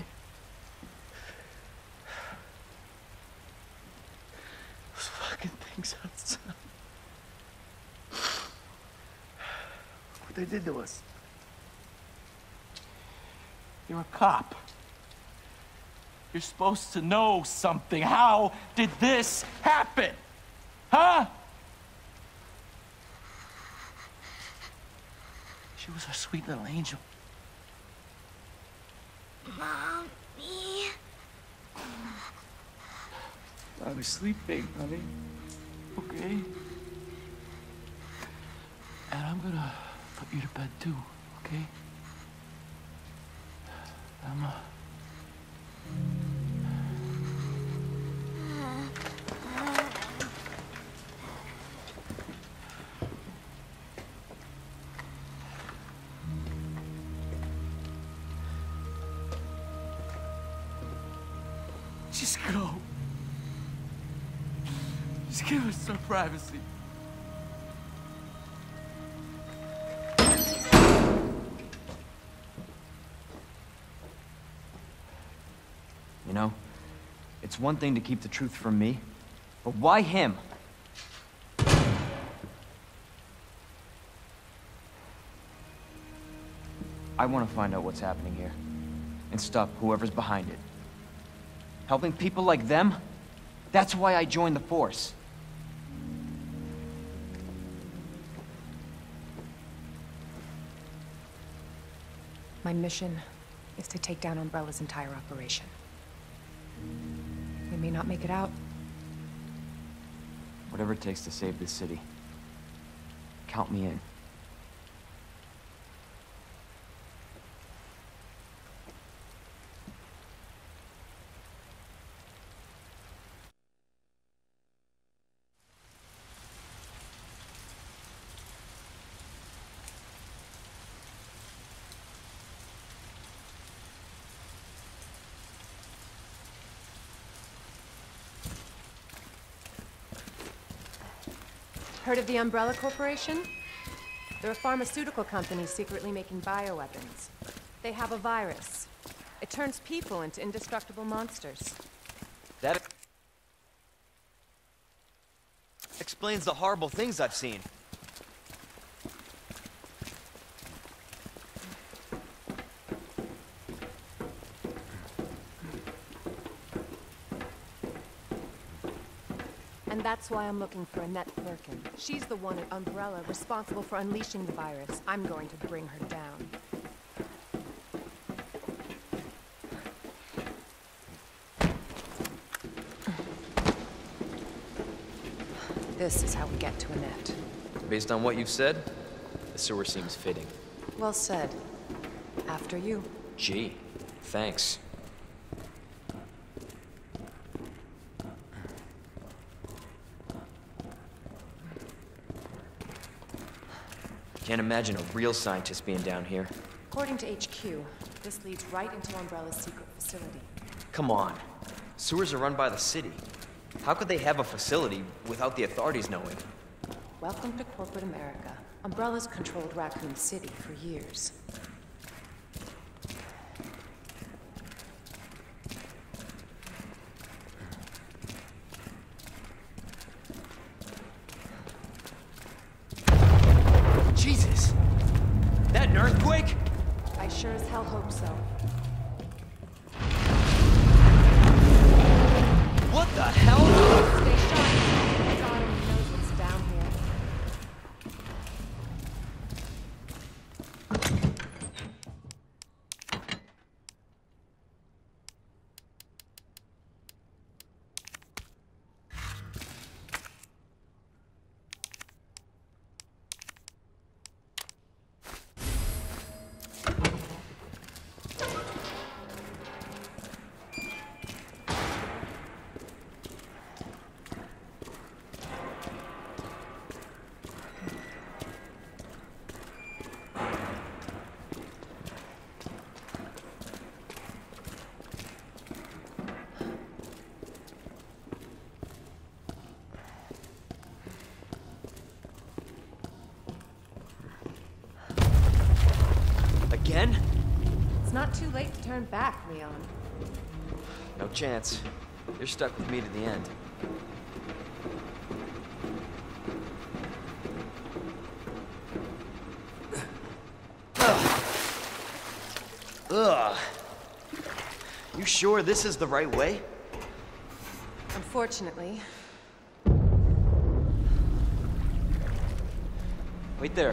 Those fucking things outside. What they did to us. You're a cop. You're supposed to know something. How did this happen? Huh? She was our sweet little angel. Mommy. I was sleeping, honey. Okay? And I'm gonna put you to bed too, okay? Emma. Just go. Just give us some privacy. You know, it's one thing to keep the truth from me, but why him? I want to find out what's happening here and stop whoever's behind it. Helping people like them? That's why I joined the Force. My mission is to take down Umbrella's entire operation. We may not make it out. Whatever it takes to save this city. Count me in. Heard of the Umbrella Corporation? They're a pharmaceutical company secretly making bioweapons. They have a virus. It turns people into indestructible monsters. That explains the horrible things I've seen. And that's why I'm looking for Annette Birkin. She's the one at Umbrella responsible for unleashing the virus. I'm going to bring her down. This is how we get to Annette. Based on what you've said, the sewer seems fitting. Well said. After you. Gee, thanks. Can't imagine a real scientist being down here. According to HQ, this leads right into Umbrella's secret facility. Come on. Sewers are run by the city. How could they have a facility without the authorities knowing? Welcome to corporate America. Umbrella's controlled Raccoon City for years. Jesus! That an earthquake? I sure as hell hope so. What the hell? Stay sharp. too late to turn back, Leon. No chance. You're stuck with me to the end. Ugh. You sure this is the right way? Unfortunately. Wait there.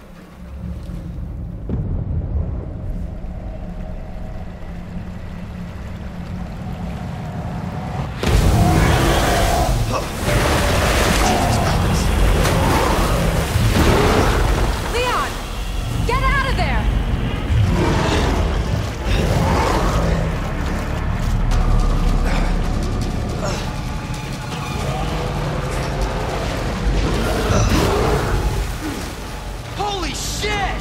Leon! Get out of there! Holy shit!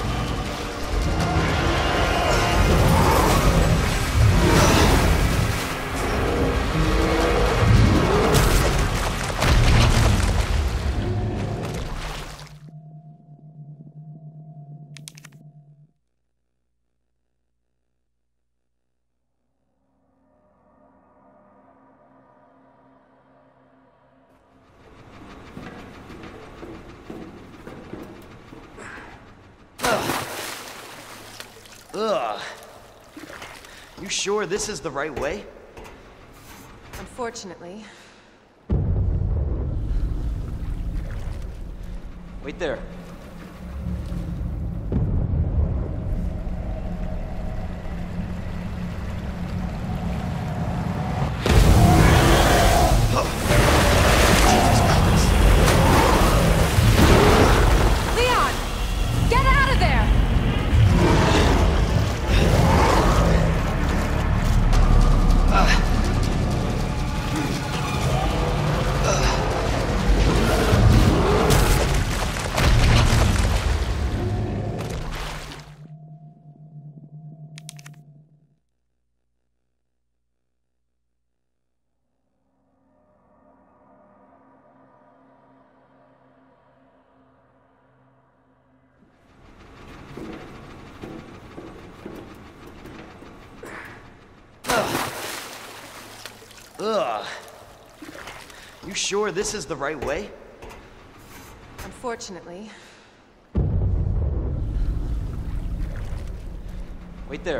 Ugh. You sure this is the right way? Unfortunately. Wait there. Leon! Get out of there! Ugh. You sure this is the right way? Unfortunately. Wait there.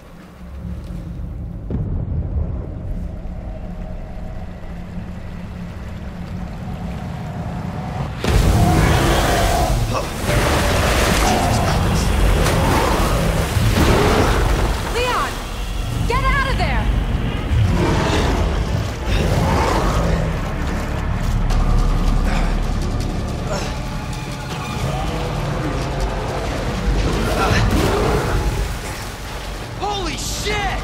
Leon! Get out of there! Holy shit!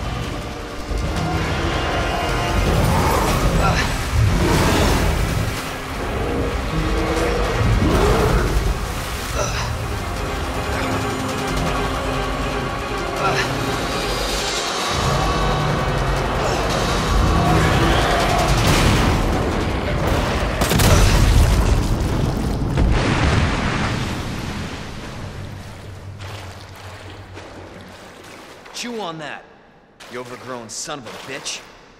Chew on that, you overgrown son of a bitch.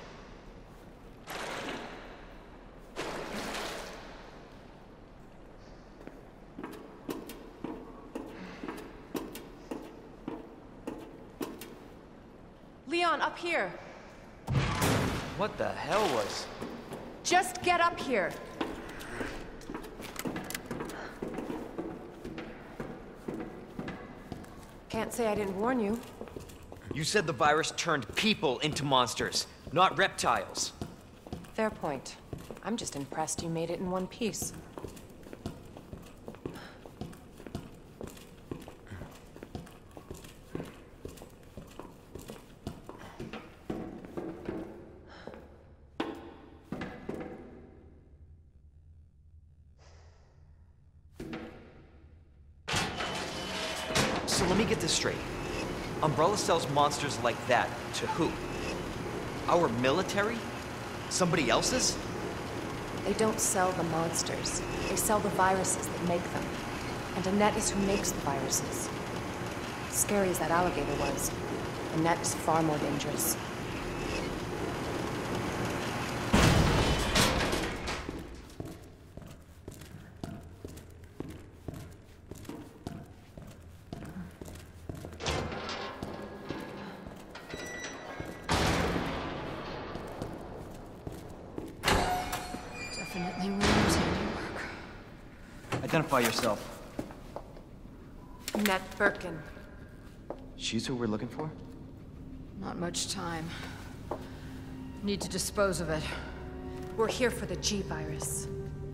Leon, up here. What the hell was... Just get up here. Can't say I didn't warn you. You said the virus turned people into monsters, not reptiles. Fair point. I'm just impressed you made it in one piece. So let me get this straight. Umbrella sells monsters like that to who? Our military? Somebody else's? They don't sell the monsters. They sell the viruses that make them. And Annette is who makes the viruses. Scary as that alligator was, Annette is far more dangerous. Definitely William's handiwork. Identify yourself. Annette Birkin. She's who we're looking for? Not much time. Need to dispose of it. We're here for the G-Virus.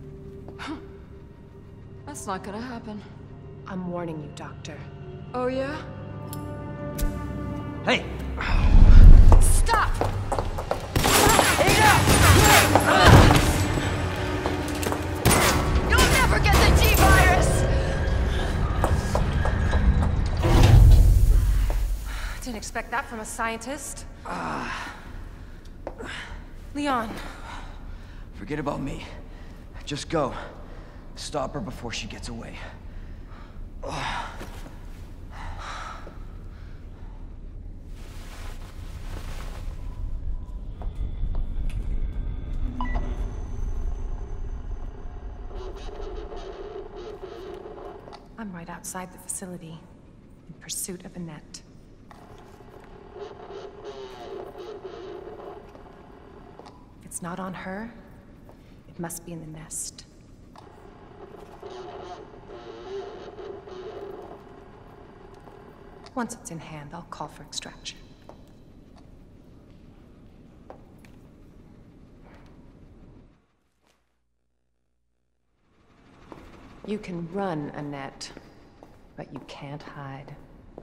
That's not gonna happen. I'm warning you, Doctor. Oh, yeah? Hey! Stop! You'll never get the G-Virus! Didn't expect that from a scientist. Leon. Forget about me. Just go. Stop her before she gets away. I'm right outside the facility, in pursuit of Annette. If it's not on her, it must be in the nest. Once it's in hand, I'll call for extraction. You can run, Annette, but you can't hide.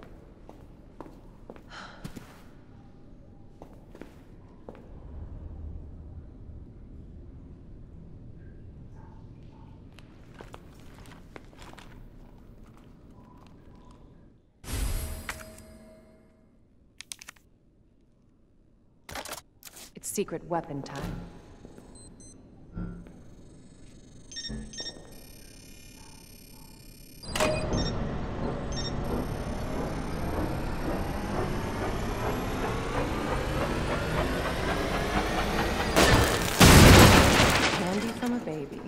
It's secret weapon time. Candy from a baby.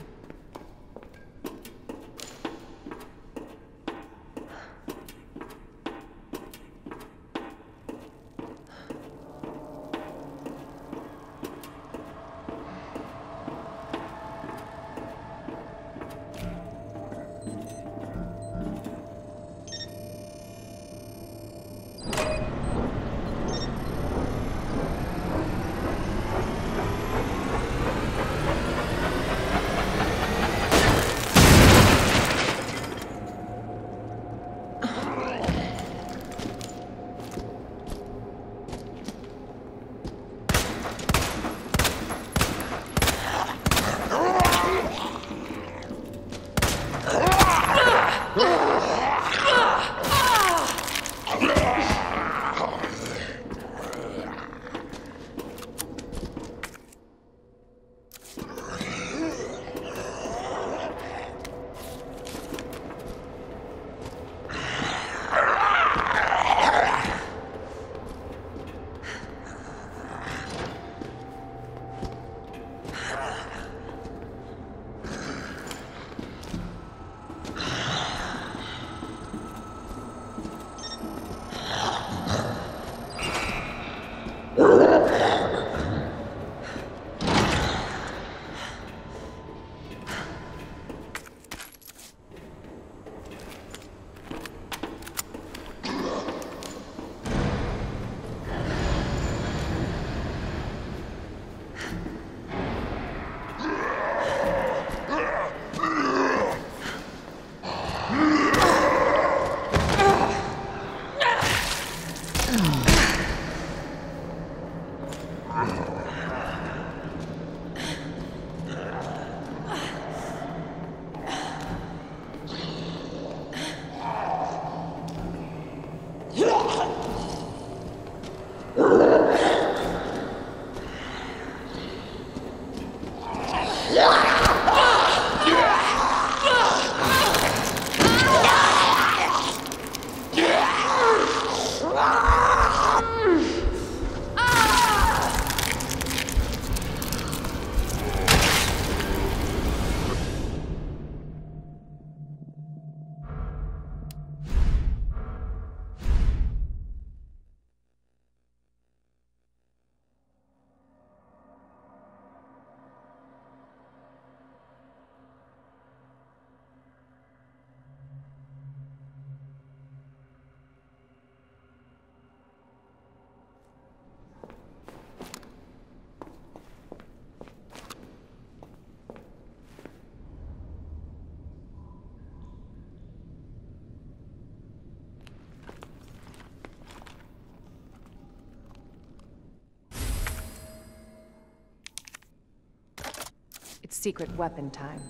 secret weapon time.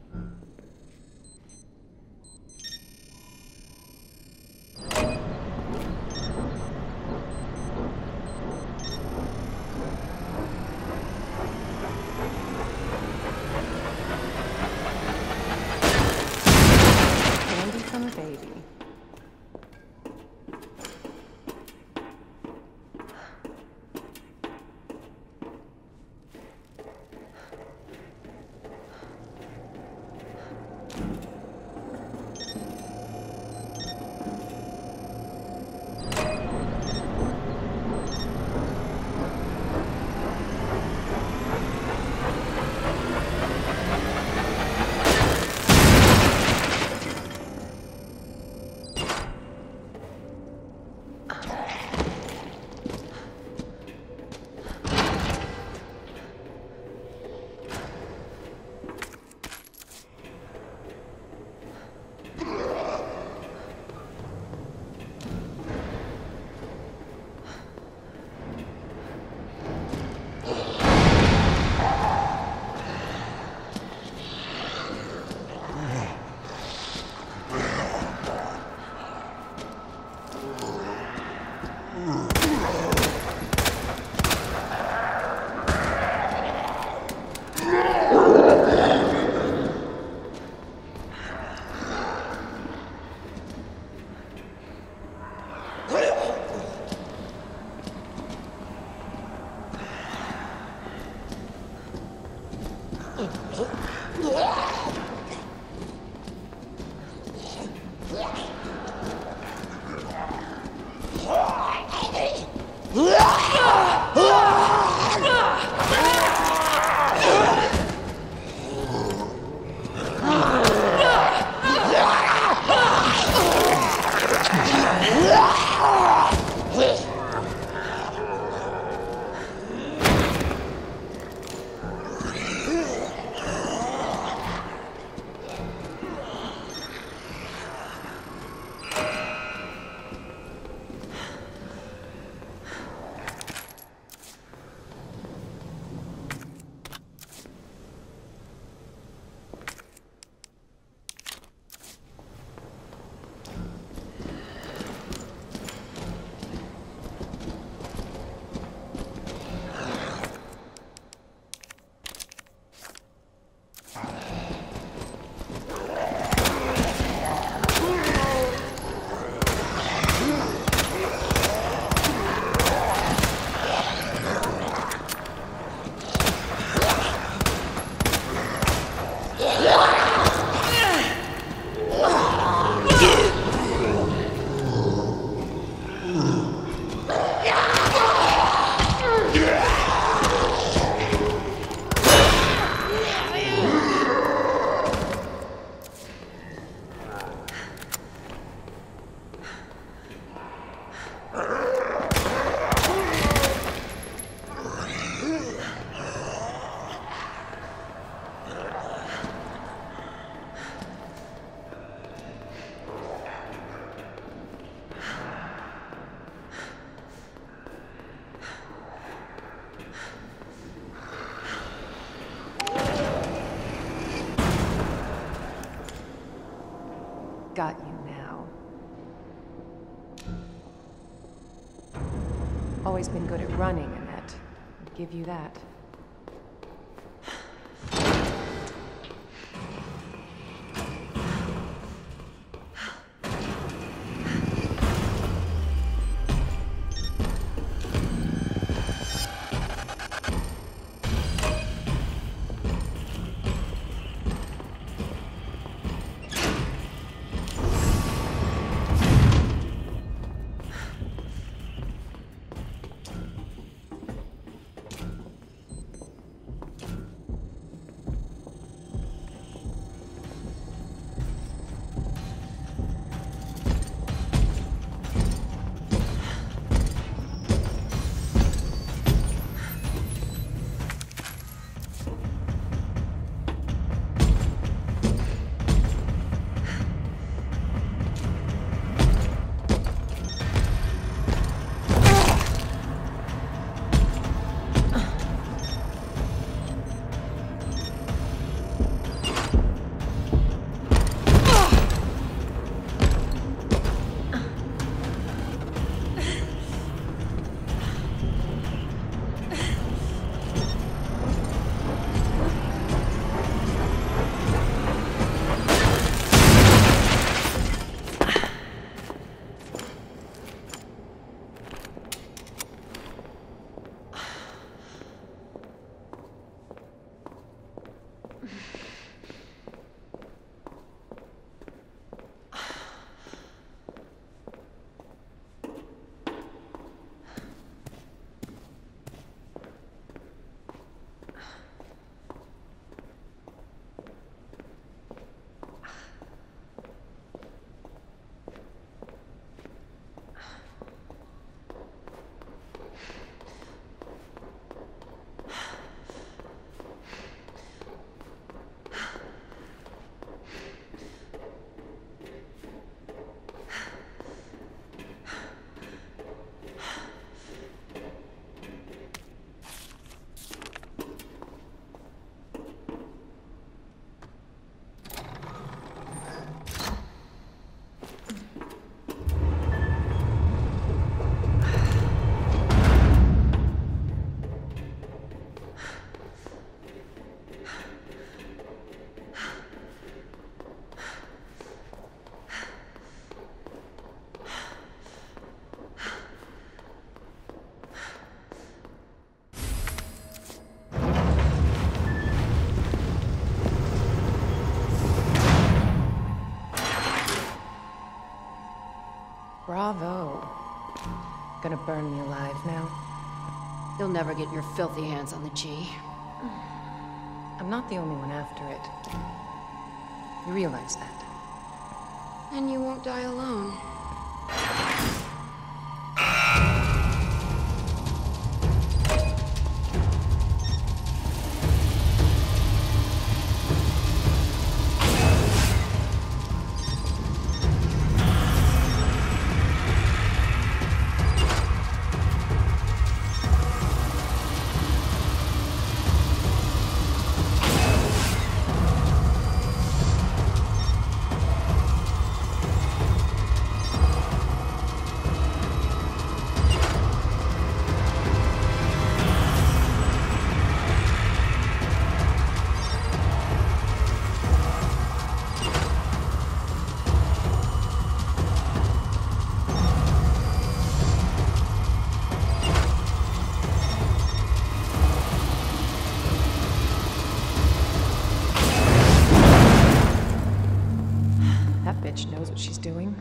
Candy from a baby. Got you now. Always been good at running, Annette. I'll give you that. Bravo. Gonna burn me alive now? You'll never get your filthy hands on the G. I'm not the only one after it. You realize that? And you won't die alone. Bitch knows what she's doing.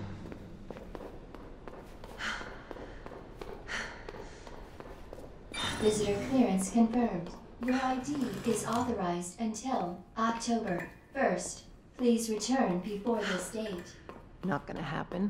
Visitor clearance confirmed. Your ID is authorized until October 1st. Please return before this date. Not gonna happen.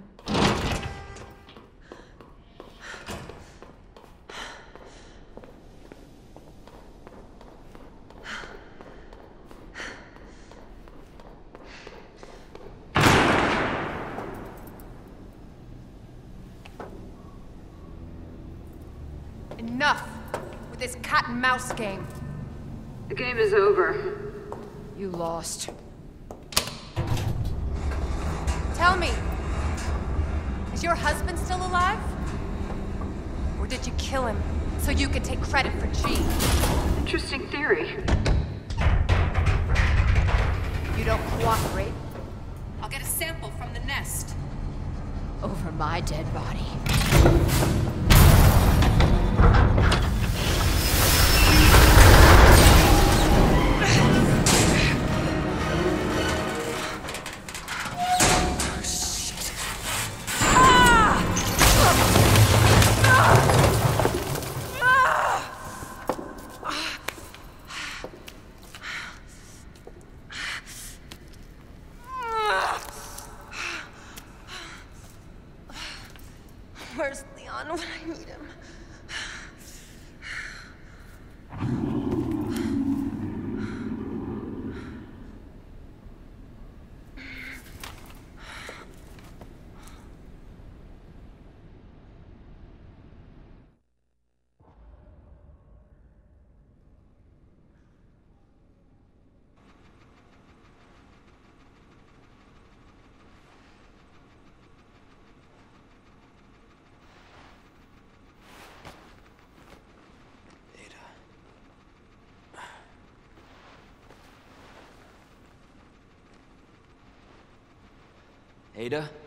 Enough with this cat and mouse game. The game is over. You lost. Tell me, is your husband still alive? Or did you kill him so you could take credit for G? Interesting theory. You don't cooperate, I'll get a sample from the nest. Over my dead body. Where's Leon when I need him? Ada?